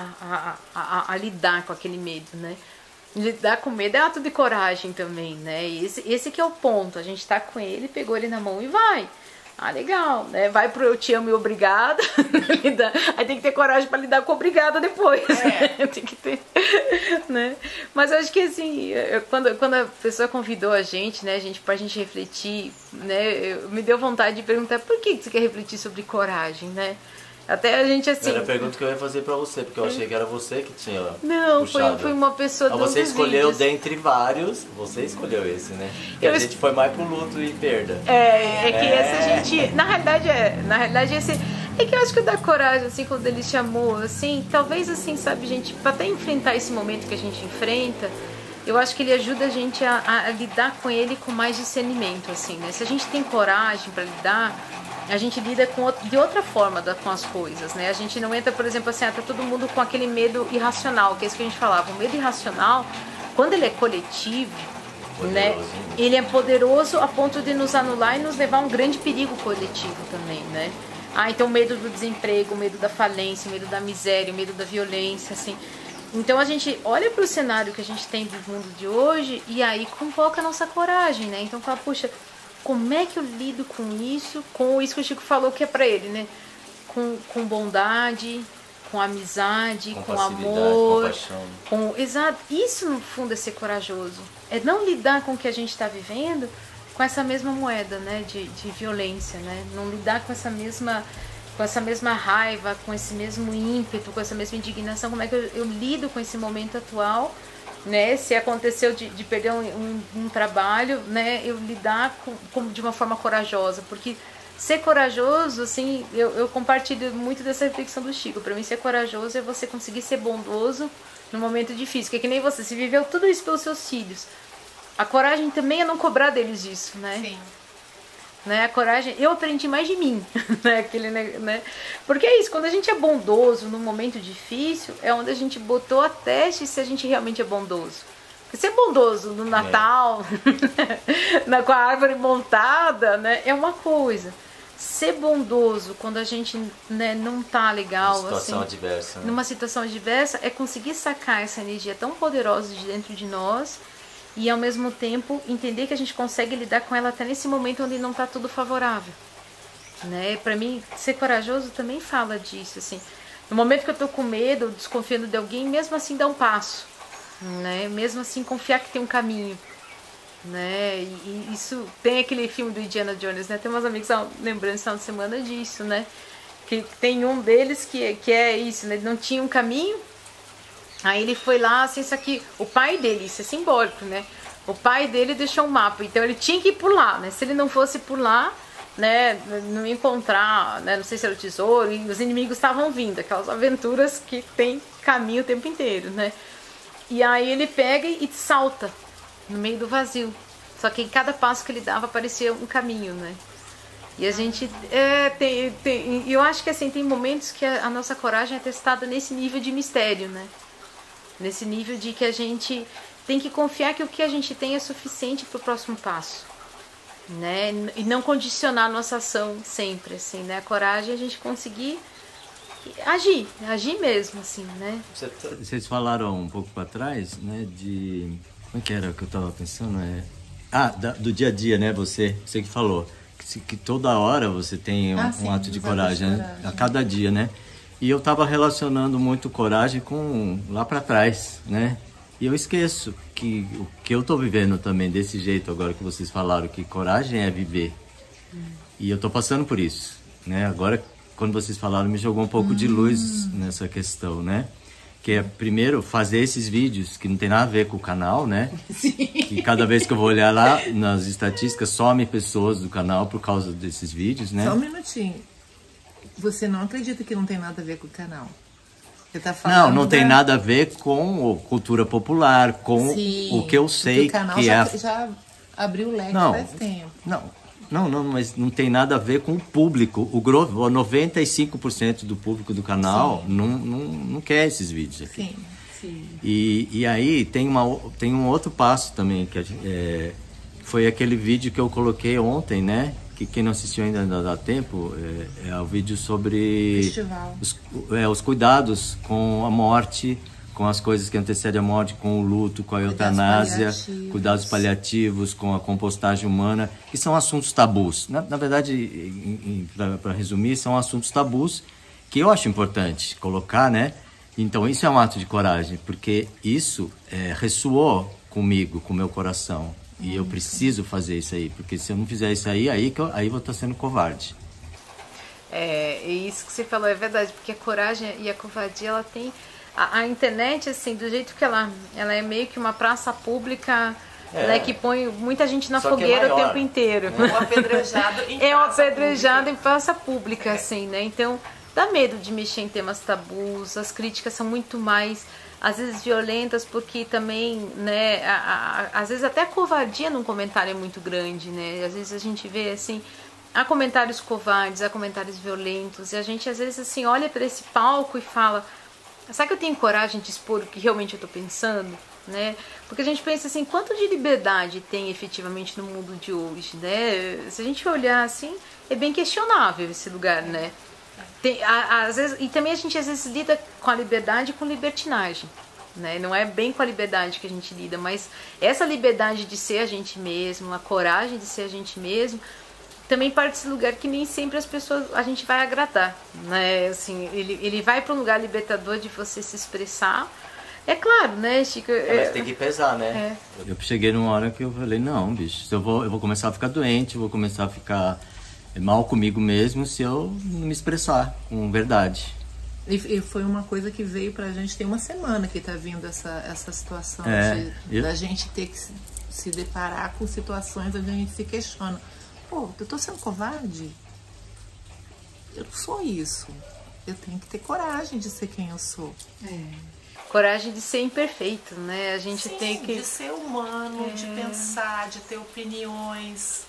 a lidar com aquele medo, né? Lidar com medo é ato de coragem também, né? E esse que é o ponto, a gente tá com ele, pegou ele na mão e vai. Ah, legal, né? Vai pro eu te amo e obrigada. Aí tem que ter coragem para lidar com obrigada depois. Né? Tem que ter, né? Mas eu acho que assim, quando a pessoa convidou a gente, né, pra gente refletir, né? Me deu vontade de perguntar por que você quer refletir sobre coragem, né? Até a gente assim... Era a pergunta que eu ia fazer pra você, porque eu achei que era você que tinha Não, puxado. foi uma pessoa... Você escolheu dentre vários, você escolheu esse, né? E a gente foi mais pro luto e perda. Que esse a gente... Na realidade esse... É que eu acho que o da coragem, assim, quando ele chamou, assim, talvez assim, sabe, gente, pra até enfrentar esse momento que a gente enfrenta, eu acho que ele ajuda a gente a lidar com ele com mais discernimento, assim, né? Se a gente tem coragem pra lidar... A gente lida de outra forma com as coisas, né? A gente não entra, por exemplo, assim, tá todo mundo com aquele medo irracional, que é isso que a gente falava. O medo irracional, quando ele é coletivo, né? Ele é poderoso a ponto de nos anular e nos levar a um grande perigo coletivo também, né? então o medo do desemprego, o medo da falência, o medo da miséria, o medo da violência, assim. Então a gente olha para o cenário que a gente tem do mundo de hoje e aí convoca a nossa coragem, né? Então fala, puxa, como é que eu lido com isso que o Chico falou que é para ele, né? Com bondade, com amizade, com amor, exato. Isso no fundo é ser corajoso. É não lidar com o que a gente está vivendo com essa mesma moeda, né? De violência, né? Não lidar com essa mesma raiva, com esse mesmo ímpeto, com essa mesma indignação. Como é que eu lido com esse momento atual, né? Se aconteceu de perder um trabalho, né? Eu lidar de uma forma corajosa, porque ser corajoso, assim, eu compartilho muito dessa reflexão do Chico. Para mim, ser corajoso é você conseguir ser bondoso no momento difícil, que é que nem você, se viveu tudo isso pelos seus filhos. A coragem também é não cobrar deles isso, né? Sim. Né? A coragem, eu aprendi mais de mim, né? Né? Porque é isso, quando a gente é bondoso num momento difícil, é onde a gente botou a teste se a gente realmente é bondoso. Porque ser bondoso no Natal, com a árvore montada, né? É uma coisa. Ser bondoso quando a gente, né, não tá legal, numa situação assim, adversa, né? Numa situação adversa, é conseguir sacar essa energia tão poderosa de dentro de nós e ao mesmo tempo entender que a gente consegue lidar com ela até nesse momento onde não tá tudo favorável, né? Para mim, ser corajoso também fala disso, assim. No momento que eu tô com medo, desconfiando de alguém, mesmo assim dar um passo, né? Mesmo assim confiar que tem um caminho, né? E isso tem aquele filme do Indiana Jones, né? Tem umas amigas lembrando esse final de semana disso, né? Que tem um deles que é isso, né? Ele não tinha um caminho, aí ele foi lá, assim, isso aqui, o pai dele, isso é simbólico, né? O pai dele deixou um mapa, então ele tinha que ir por lá, né? Se ele não fosse por lá, né, não ia encontrar, né? Não sei se era o tesouro, e os inimigos estavam vindo, aquelas aventuras que tem caminho o tempo inteiro, né? E aí ele pega e salta no meio do vazio. Só que em cada passo que ele dava aparecia um caminho, né? E a gente eu acho que assim, tem momentos que a nossa coragem é testada nesse nível de mistério, né? Nesse nível de que a gente tem que confiar que o que a gente tem é suficiente para o próximo passo, né? E não condicionar a nossa ação sempre, assim, né? A coragem é a gente conseguir agir mesmo, assim, né? Vocês falaram um pouco para trás, né, de... Como é que era que eu estava pensando? Do dia a dia, né? Você que falou que toda hora você tem um ato de coragem, né? A cada dia, né? E eu estava relacionando muito coragem com lá para trás, né? E eu esqueço que o que eu estou vivendo também desse jeito agora que vocês falaram, que coragem é viver. E eu estou passando por isso, né? Agora, quando vocês falaram, me jogou um pouco de luz nessa questão, né? Que é, primeiro, fazer esses vídeos que não tem nada a ver com o canal, né? Sim. Que cada vez que eu vou olhar lá nas estatísticas, some pessoas do canal por causa desses vídeos, né? Só um minutinho. Você não acredita que não tem nada a ver com o canal? Você tá falando não tem nada a ver com cultura popular, com o que eu sei o canal que já abriu o leque faz tempo. Não, mas não tem nada a ver com o público. O 95% do público do canal não quer esses vídeos aqui. Sim. E aí tem um outro passo também, que foi aquele vídeo que eu coloquei ontem, né? Que quem não assistiu ainda dá tempo, é o vídeo sobre os cuidados com a morte, com as coisas que antecedem a morte, com o luto, com a eutanásia, cuidados paliativos, com a compostagem humana, que são assuntos tabus. Na verdade, para resumir, são assuntos tabus que eu acho importante colocar, né? Então, isso é um ato de coragem, porque isso ressoou comigo, com o meu coração. E eu preciso fazer isso aí, porque se eu não fizer isso aí eu vou estar sendo covarde. E isso que você falou é verdade, porque a coragem e a covardia, ela tem... A internet, assim, do jeito que ela é meio que uma praça pública, né, que põe muita gente na fogueira o tempo inteiro. É um apedrejado em praça pública, assim, né? Então, dá medo de mexer em temas tabus, as críticas são muito mais... às vezes violentas, porque também, né, às vezes até a covardia num comentário é muito grande, né? Às vezes a gente vê, assim, há comentários covardes, há comentários violentos, e a gente às vezes, assim, olha para esse palco e fala, será que eu tenho coragem de expor o que realmente eu tô pensando, né? Porque a gente pensa assim, quanto de liberdade tem efetivamente no mundo de hoje, né? Se a gente olhar assim, é bem questionável esse lugar, né? Às vezes, e também a gente às vezes lida com a liberdade e com libertinagem. Né? Não é bem com a liberdade que a gente lida, mas essa liberdade de ser a gente mesmo, a coragem de ser a gente mesmo, também parte desse lugar que nem sempre as pessoas a gente vai agradar, né? Assim, ele vai para um lugar libertador de você se expressar. É claro, né, Chico? Mas tem que pesar, né? Eu cheguei numa hora que eu falei, não, bicho, eu vou começar a ficar doente, eu vou começar a ficar mal comigo mesmo se eu não me expressar com verdade. E foi uma coisa que veio pra gente, tem uma semana que tá vindo essa situação da gente ter que se deparar com situações onde a gente se questiona. Pô, eu tô sendo covarde? Eu não sou isso. Eu tenho que ter coragem de ser quem eu sou. Coragem de ser imperfeito, né? A gente tem que... de ser humano, de pensar, de ter opiniões...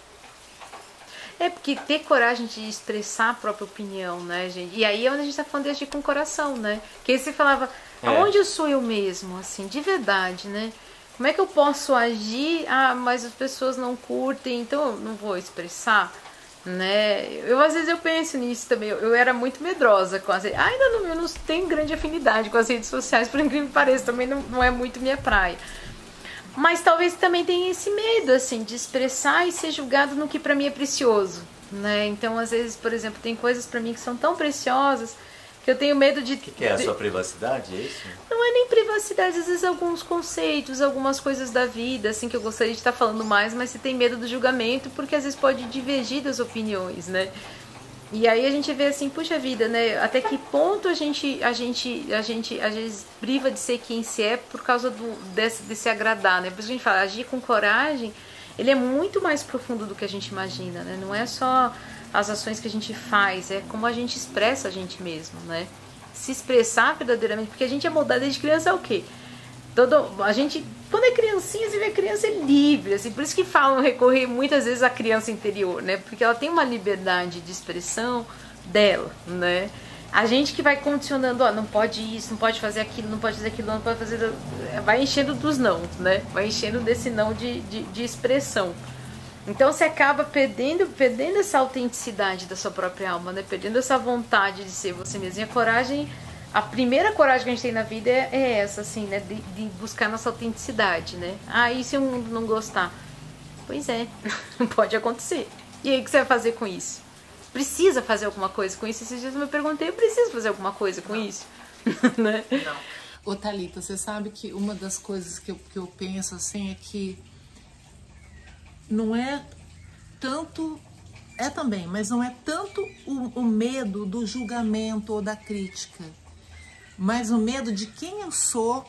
Porque ter coragem de expressar a própria opinião, né, gente? E aí é onde a gente tá falando de agir com o coração, né? Que aí você falava, aonde eu sou eu mesmo, assim, de verdade, né? Como é que eu posso agir? Mas as pessoas não curtem, então eu não vou expressar, né? Às vezes eu penso nisso também. Eu era muito medrosa com as redes. Eu não tenho grande afinidade com as redes sociais, por incrível que pareça, também não é muito minha praia. Mas talvez também tenha esse medo, assim, de expressar e ser julgado no que pra mim é precioso, né? Então, às vezes, por exemplo, tem coisas pra mim que são tão preciosas que eu tenho medo de... O que é a sua privacidade, é isso? Não é nem privacidade, às vezes alguns conceitos, algumas coisas da vida, assim, que eu gostaria de estar falando mais, mas você tem medo do julgamento, porque às vezes pode divergir das opiniões, né? E aí a gente vê assim, puxa vida, né? Até que ponto a gente às vezes priva de ser quem se é por causa desse agradar, né? Por isso a gente fala, agir com coragem, ele é muito mais profundo do que a gente imagina, né? Não é só as ações que a gente faz, é como a gente expressa a gente mesmo, né? Se expressar verdadeiramente, porque a gente é moldado desde criança é o quê? A gente, quando é criancinha, você vê a criança é livre, assim, por isso que falam recorrer muitas vezes à criança interior, né? Porque ela tem uma liberdade de expressão dela, né? A gente que vai condicionando, não pode isso, não pode fazer aquilo, não pode fazer aquilo, não pode fazer... Vai enchendo dos não, né? Vai enchendo desse não de expressão. Então você acaba perdendo essa autenticidade da sua própria alma, né? Perdendo essa vontade de ser você mesmo. E a coragem... A primeira coragem que a gente tem na vida é essa, assim, né? De buscar nossa autenticidade, né? E se o mundo não gostar? Pois é, pode acontecer. E aí, o que você vai fazer com isso? Precisa fazer alguma coisa com isso? Esses dias eu me perguntei, eu preciso fazer alguma coisa com isso? Né? Não. Ô, Thalita, você sabe que uma das coisas que eu penso, assim, é que não é tanto... É também, mas não é tanto o medo do julgamento ou da crítica, mas o medo de quem eu sou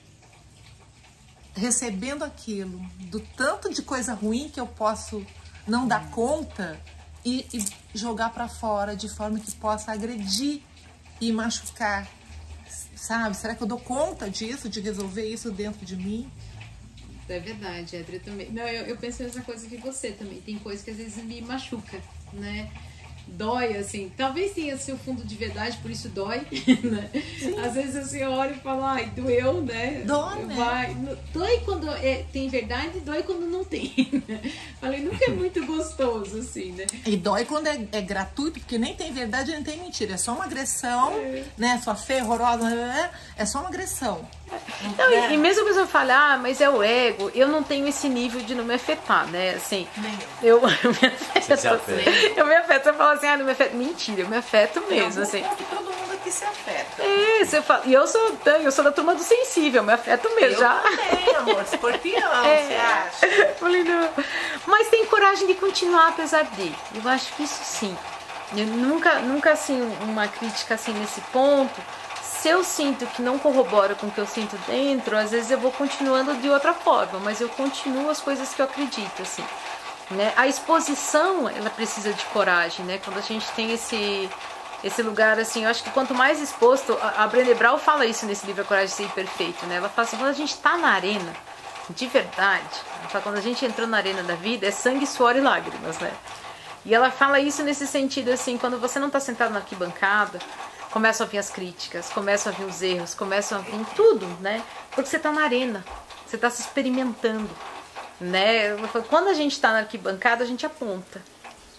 recebendo aquilo, do tanto de coisa ruim que eu posso não dar conta e jogar para fora de forma que possa agredir e machucar, sabe? Será que eu dou conta disso, de resolver isso dentro de mim? É verdade, Edra, também. Não, eu penso nessa coisa que você também. Tem coisa que às vezes me machuca, né? Dói, assim. Talvez tenha seu fundo de verdade, por isso dói, né? Às vezes assim, eu olho e falo, doeu, né? Dói, né? Dói quando tem verdade e dói quando não tem, né? Falei, nunca é muito gostoso, assim, né? E dói quando é gratuito, porque nem tem verdade nem tem mentira. É só uma agressão, né? Sua feia, horrorosa, é só uma agressão. Não, e mesmo que a pessoa fale, mas é o ego, eu não tenho esse nível de não me afetar, né? Assim, eu me afeto. Eu me afeto, você fala assim, não me afeto. Mentira, eu me afeto mesmo, assim. Todo mundo aqui se afeta. Você fala, e eu sou da turma do sensível, eu me afeto mesmo. Eu também, amor, escorpião, você acha? Falei, não. Mas tem coragem de continuar apesar de. Eu acho que isso sim. Eu nunca assim, uma crítica assim nesse ponto. Se eu sinto que não corrobora com o que eu sinto dentro, às vezes eu vou continuando de outra forma, mas eu continuo as coisas que eu acredito, assim, né? A exposição, ela precisa de coragem, né? Quando a gente tem esse lugar, assim, eu acho que quanto mais exposto, a Brené Brown fala isso nesse livro A Coragem de Ser Imperfeito, né? Ela fala assim, quando a gente tá na arena, de verdade, ela fala, quando a gente entrou na arena da vida, é sangue, suor e lágrimas, né? E ela fala isso nesse sentido, assim, quando você não tá sentado na arquibancada, começam a vir as críticas, começam a vir os erros, começam a vir tudo, né? Porque você tá na arena, você tá se experimentando, né? Quando a gente tá na arquibancada, a gente aponta,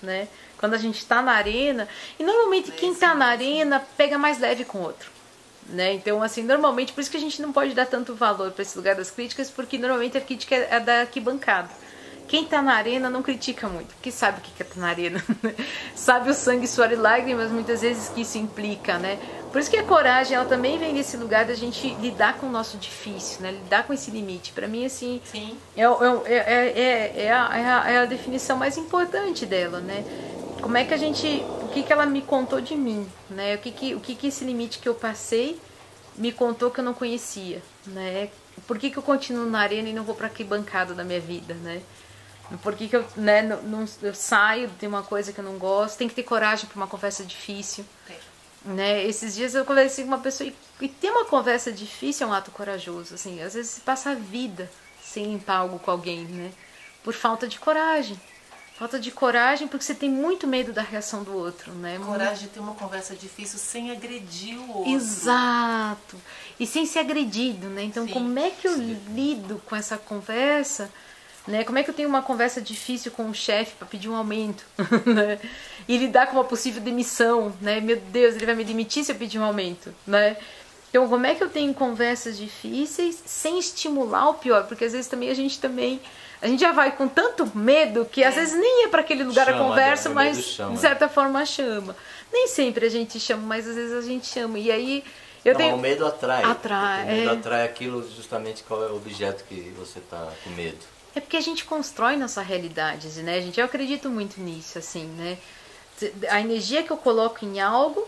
né? Quando a gente tá na arena, e normalmente quem tá na arena pega mais leve com o outro, né? Então, assim, normalmente, por isso que a gente não pode dar tanto valor para esse lugar das críticas, porque normalmente a crítica é da arquibancada. Quem tá na arena não critica muito, porque sabe o que é tá na arena, né? Sabe o sangue, suor e lágrimas, muitas vezes, que isso implica, né? Por isso que a coragem, ela também vem nesse lugar da gente lidar com o nosso difícil, né? Lidar com esse limite. Para mim, assim, sim, é a definição mais importante dela, né? Como é que a gente, o que ela me contou de mim, né? O que esse limite que eu passei me contou que eu não conhecia, né? Por que eu continuo na arena e não vou para que bancada da minha vida, né? Por que eu, né, eu saio de uma coisa que eu não gosto? Tem que ter coragem para uma conversa difícil, né? Esses dias eu conversei com uma pessoa e ter uma conversa difícil é um ato corajoso, assim. Às vezes você passa a vida sem limpar algo com alguém, né? Por falta de coragem. Falta de coragem porque você tem muito medo da reação do outro, né? Coragem de ter uma conversa difícil sem agredir o outro. Exato. E sem ser agredido, né? Então, como é que eu lido com essa conversa, né? Como é que eu tenho uma conversa difícil com o chefe para pedir um aumento, né? E lidar com uma possível demissão, né? Meu Deus, ele vai me demitir se eu pedir um aumento, né? Então, como é que eu tenho conversas difíceis sem estimular o pior? Porque às vezes também a gente já vai com tanto medo que às vezes nem é para aquele lugar a conversa, mas de certa forma chama. Nem sempre a gente chama, mas às vezes a gente chama. E aí o medo atrai. O medo atrai aquilo justamente qual é o objeto que você está com medo. É porque a gente constrói nossa realidade, né? Eu acredito muito nisso, assim, né? A energia que eu coloco em algo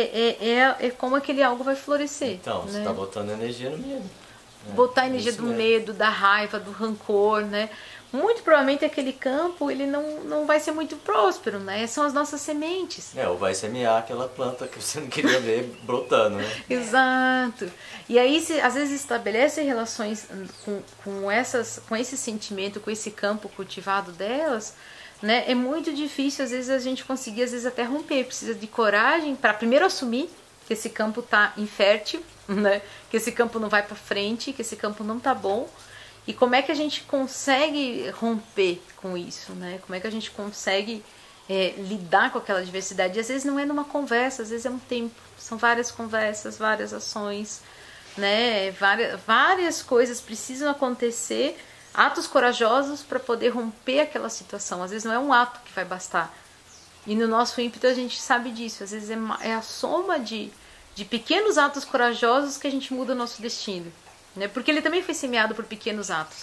é como aquele algo vai florescer. Então, né? Você está botando energia no medo. Botar a energia do medo, da raiva, do rancor, né? Muito provavelmente aquele campo ele não vai ser muito próspero, né? São as nossas sementes. Ou vai semear aquela planta que você não queria ver brotando, né? Exato. E aí, às vezes, estabelece relações com esse sentimento, com esse campo cultivado delas, né? É muito difícil, às vezes, a gente conseguir, às vezes, até romper. Precisa de coragem para primeiro assumir que esse campo tá infértil, né? Que esse campo não vai para frente, que esse campo não tá bom. E como é que a gente consegue romper com isso, né? Como é que a gente consegue lidar com aquela diversidade? E às vezes não é numa conversa, às vezes é um tempo. São várias conversas, várias ações, né? Várias coisas precisam acontecer, atos corajosos para poder romper aquela situação. Às vezes não é um ato que vai bastar. E no nosso ímpeto a gente sabe disso. Às vezes é a soma de pequenos atos corajosos que a gente muda o nosso destino. Né? Porque ele também foi semeado por pequenos atos.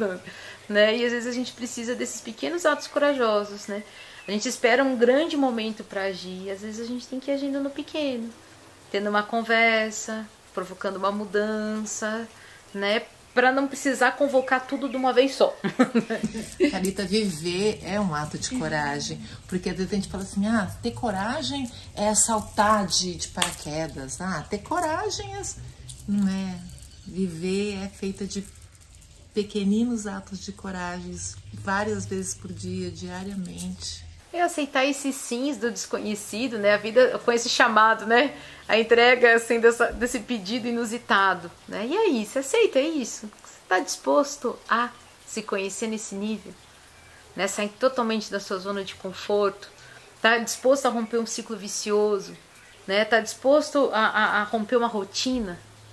Né? E às vezes a gente precisa desses pequenos atos corajosos. Né? A gente espera um grande momento para agir. Às vezes a gente tem que ir agindo no pequeno. Tendo uma conversa, provocando uma mudança, né? Para não precisar convocar tudo de uma vez só. Thalita, viver é um ato de coragem. Porque às vezes a gente fala assim, ter coragem é saltar de paraquedas. Ter coragem não é. Viver é feita de pequeninos atos de coragem, várias vezes por dia, diariamente. É aceitar esses sims do desconhecido, né? A vida com esse chamado, né? A entrega assim, desse pedido inusitado, né? E aí, você aceita isso? Você está disposto a se conhecer nesse nível? Né? Sair totalmente da sua zona de conforto? Está disposto a romper um ciclo vicioso? Né? Está disposto a romper uma rotina?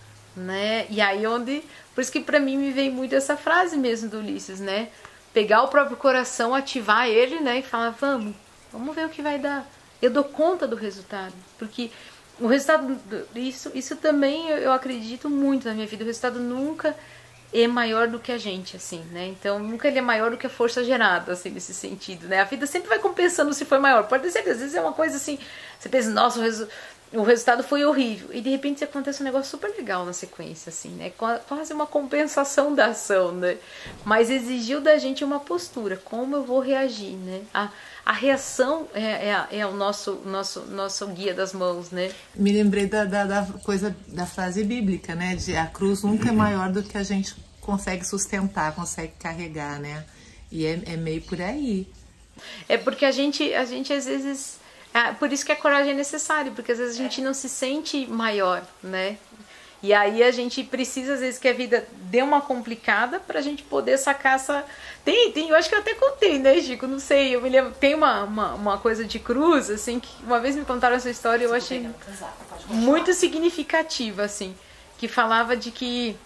Né? E aí por isso que para mim me vem muito essa frase mesmo do Ulisses, né? Pegar o próprio coração, ativar ele, né? E falar, vamos ver o que vai dar. Eu dou conta do resultado, porque o resultado, isso também eu acredito muito na minha vida. O resultado nunca é maior do que a gente, assim, né? Então nunca ele é maior do que a força gerada, assim, nesse sentido, né? A vida sempre vai compensando se for maior. Pode ser que às vezes é uma coisa assim, você pensa, nossa, o resultado foi horrível. E de repente acontece um negócio super legal na sequência, assim, né? Quase uma compensação da ação, né? Mas exigiu da gente uma postura. Como eu vou reagir, né? A reação é o nosso guia das mãos, né? Me lembrei da coisa, da frase bíblica, né? De a cruz nunca é maior do que a gente consegue sustentar, consegue carregar, né? E é meio por aí. É porque a gente às vezes... por isso que a coragem é necessária, porque às vezes a gente não se sente maior, né? E aí a gente precisa, às vezes, que a vida dê uma complicada pra gente poder sacar essa... eu acho que eu até contei, né, Chico? Não sei, eu me lembro... Tem uma coisa de cruz, assim, que uma vez me contaram essa história e eu achei muito significativa, assim. Que falava de que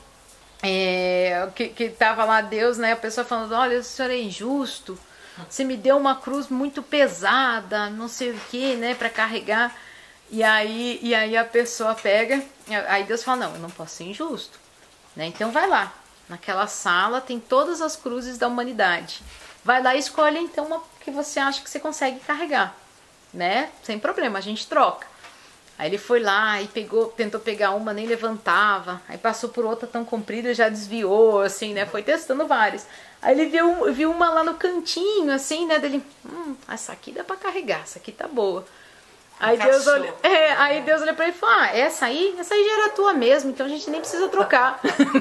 tava lá Deus, né? A pessoa falando, olha, o senhor é injusto. Você me deu uma cruz muito pesada, não sei o que, né, pra carregar. E aí a pessoa pega, aí Deus fala, não, eu não posso ser injusto, né? Então vai lá, naquela sala tem todas as cruzes da humanidade. Vai lá e escolhe então uma que você acha que você consegue carregar, né? Sem problema, a gente troca. Aí ele foi lá e tentou pegar uma, nem levantava. Aí passou por outra tão comprida, já desviou, assim, né? Foi testando várias. Aí ele viu uma lá no cantinho, assim, né? Dele, essa aqui dá pra carregar, essa aqui tá boa. Aí Deus olhou pra ele e falou, essa aí já era tua mesmo, então a gente nem precisa trocar.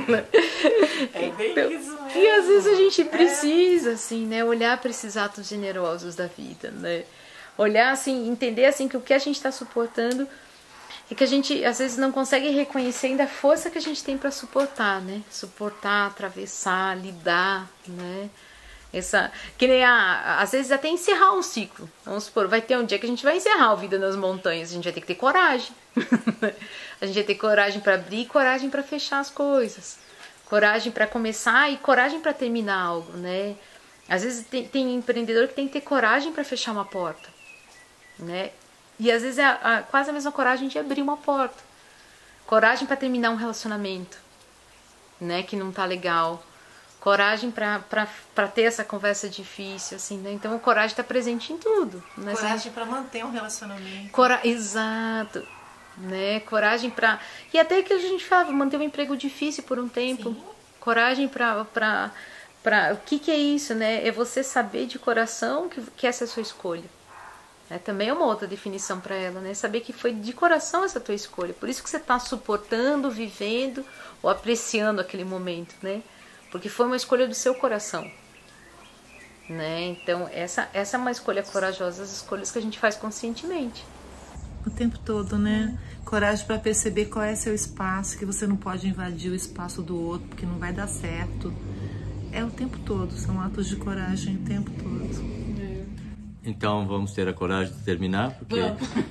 É bem então, isso mesmo. E às vezes a gente precisa, assim, né? Olhar para esses atos generosos da vida, né? Olhar, assim, entender, assim, que o que a gente está suportando é que a gente, às vezes, não consegue reconhecer ainda a força que a gente tem para suportar, né? Suportar, atravessar, lidar, né? Que nem às vezes até encerrar um ciclo. Vamos supor, vai ter um dia que a gente vai encerrar a vida nas montanhas. A gente vai ter que ter coragem. A gente vai ter coragem para abrir e coragem para fechar as coisas. Coragem para começar e coragem para terminar algo, né? Às vezes tem empreendedor que tem que ter coragem para fechar uma porta, né? E às vezes é quase a mesma coragem de abrir uma porta. Coragem para terminar um relacionamento, né? Que não tá legal. Coragem para ter essa conversa difícil, assim, né? Então, a coragem está presente em tudo. Né? Coragem para manter um relacionamento. Exato. Né? Coragem para... E até que a gente fala, manter um emprego difícil por um tempo. Sim. Coragem para... O que é isso, né? É você saber de coração que essa é a sua escolha. Também é uma outra definição para ela, né? Saber que foi de coração essa tua escolha. Por isso que você está suportando, vivendo ou apreciando aquele momento, né? Porque foi uma escolha do seu coração, né? Então, essa é uma escolha corajosa, as escolhas que a gente faz conscientemente. O tempo todo, né? Coragem para perceber qual é seu espaço, que você não pode invadir o espaço do outro, porque não vai dar certo. É o tempo todo, são atos de coragem o tempo todo. Então vamos ter a coragem de terminar, porque...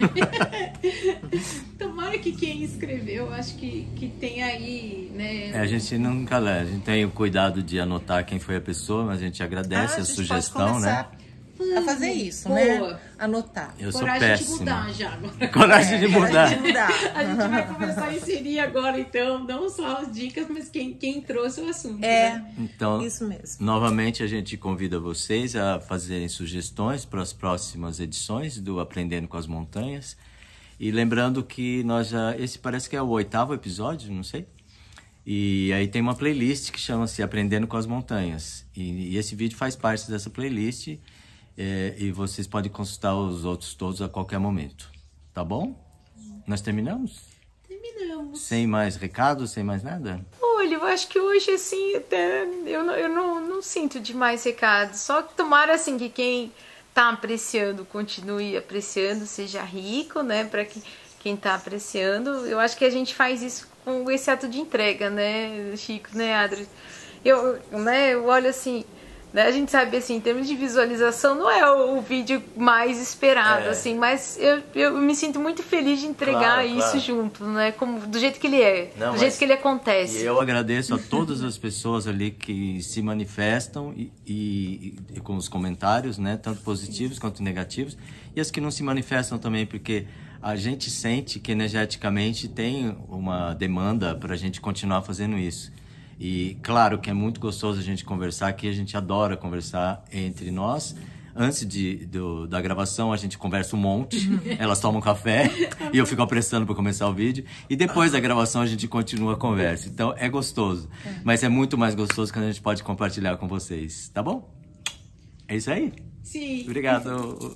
Tomara que quem escreveu, acho que tem aí, né? A gente nunca lê, a gente tem o cuidado de anotar quem foi a pessoa, mas a gente agradece a sugestão, né? A fazer isso, né? Anotar. Eu sou coragem péssimo. De mudar já agora. Coragem de mudar. A gente vai começar a inserir agora, então, não só as dicas, mas quem trouxe o assunto. Né? Então, isso mesmo. Novamente a gente convida vocês a fazerem sugestões para as próximas edições do Aprendendo com as Montanhas. E lembrando que esse parece que é o 8º episódio, não sei. E aí tem uma playlist que chama-se Aprendendo com as Montanhas. E esse vídeo faz parte dessa playlist. E vocês podem consultar os outros todos a qualquer momento. Tá bom? Nós terminamos? Terminamos. Sem mais recados, sem mais nada? Olha, eu acho que hoje, assim, até eu não sinto demais recados. Só que tomara, assim, que quem tá apreciando, continue apreciando, seja rico, né? Para quem tá apreciando. Eu acho que a gente faz isso com esse ato de entrega, né, Chico, né, Adri? Eu olho assim... A gente sabe, assim, em termos de visualização, não é o vídeo mais esperado, assim, mas eu me sinto muito feliz de entregar isso junto, né? Do jeito que ele é, do jeito que ele acontece. E eu agradeço a todas as pessoas ali que se manifestam e com os comentários, né? Tanto positivos quanto negativos, e as que não se manifestam também, porque a gente sente que energeticamente tem uma demanda para a gente continuar fazendo isso. E claro que é muito gostoso a gente conversar aqui, a gente adora conversar entre nós. Antes da gravação a gente conversa um monte, elas tomam café e eu fico apressando para começar o vídeo. E depois da gravação a gente continua a conversa. Então é gostoso, mas é muito mais gostoso quando a gente pode compartilhar com vocês, tá bom? É isso aí? Sim. Obrigado.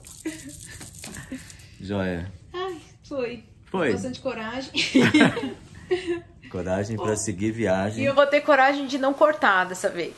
Joia. Ai, foi. Foi. Bastante coragem. Coragem para seguir viagem. E eu vou ter coragem de não cortar dessa vez.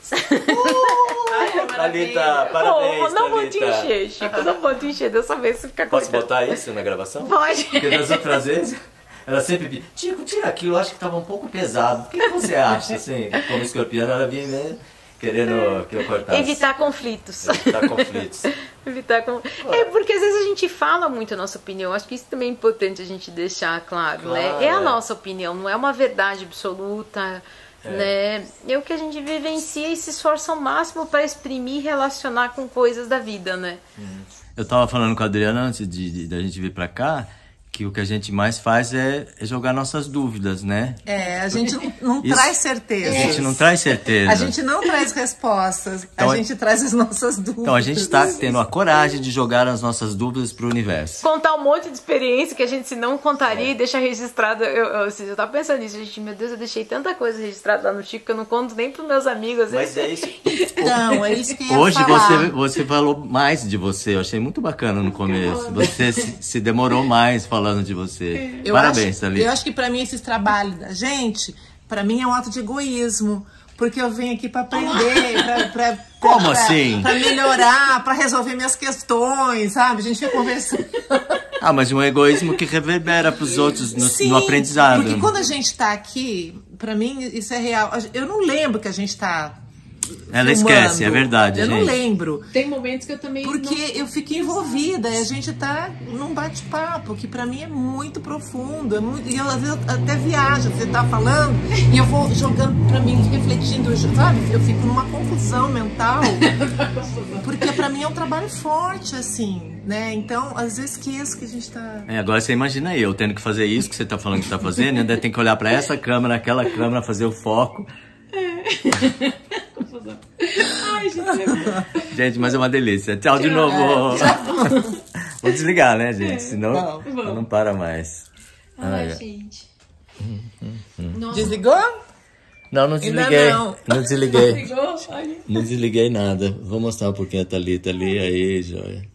Thalita, parabéns, não vou Thalita. te encher, Chico. Não vou te encher dessa vez. Você fica Posso botar isso na gravação? Pode. Porque das outras vezes Ela sempre pedia, Tico, tira aquilo, eu acho que tava um pouco pesado. O que você acha, assim? Como escorpiana, ela vinha mesmo querendo que eu cortasse. Evitar conflitos. Evitar conflitos. É porque às vezes a gente fala muito a nossa opinião. Acho que isso também é importante a gente deixar claro, né? É a nossa opinião, não é uma verdade absoluta, né? É o que a gente vivencia e se esforça ao máximo para exprimir e relacionar com coisas da vida, né? Eu tava falando com a Adriana antes da gente vir pra cá, que o que a gente mais faz é jogar nossas dúvidas, né? A gente não traz certeza. A gente não traz certeza. A gente não traz respostas. Então, a gente traz as nossas dúvidas. Então a gente está tendo a coragem de jogar as nossas dúvidas pro universo. Contar um monte de experiência que a gente se não contaria e deixar registrado. Eu tava pensando nisso, gente. Meu Deus, eu deixei tanta coisa registrada lá no Chico que eu não conto nem pros meus amigos. Mas é isso. Então, é isso que eu ia Hoje falar. você falou mais de você. Eu achei muito bacana no começo. Você se demorou mais falando de você. Parabéns, Thalita. Eu acho que pra mim esses trabalhos da gente, pra mim é um ato de egoísmo. Porque eu venho aqui pra aprender, assim? Pra melhorar, pra resolver minhas questões, sabe? A gente fica conversando. Mas um egoísmo que reverbera pros outros no aprendizado. Porque quando a gente tá aqui, pra mim isso é real. Eu não lembro que a gente tá Ela esquece, é verdade, eu gente. não lembro. Tem momentos que eu também Porque eu fico envolvida e a gente tá num bate-papo que pra mim é muito profundo. E eu às vezes até viajo, você tá falando e eu vou jogando pra mim, refletindo, sabe? Eu fico numa confusão mental. Porque pra mim é um trabalho forte, assim, né? Então, às vezes esqueço que a gente tá... Agora você imagina eu tendo que fazer isso que você tá falando que tá fazendo, ainda tem que olhar pra essa câmera, aquela câmera, fazer o foco. Ai, gente. Gente, mas é uma delícia. Tchau de novo. Vou desligar, né, gente? Senão não para mais. Ai, gente. Desligou? Não desliguei. Não desliguei. Não desliguei nada. Vou mostrar um pouquinho a Thalita ali, aí, joia.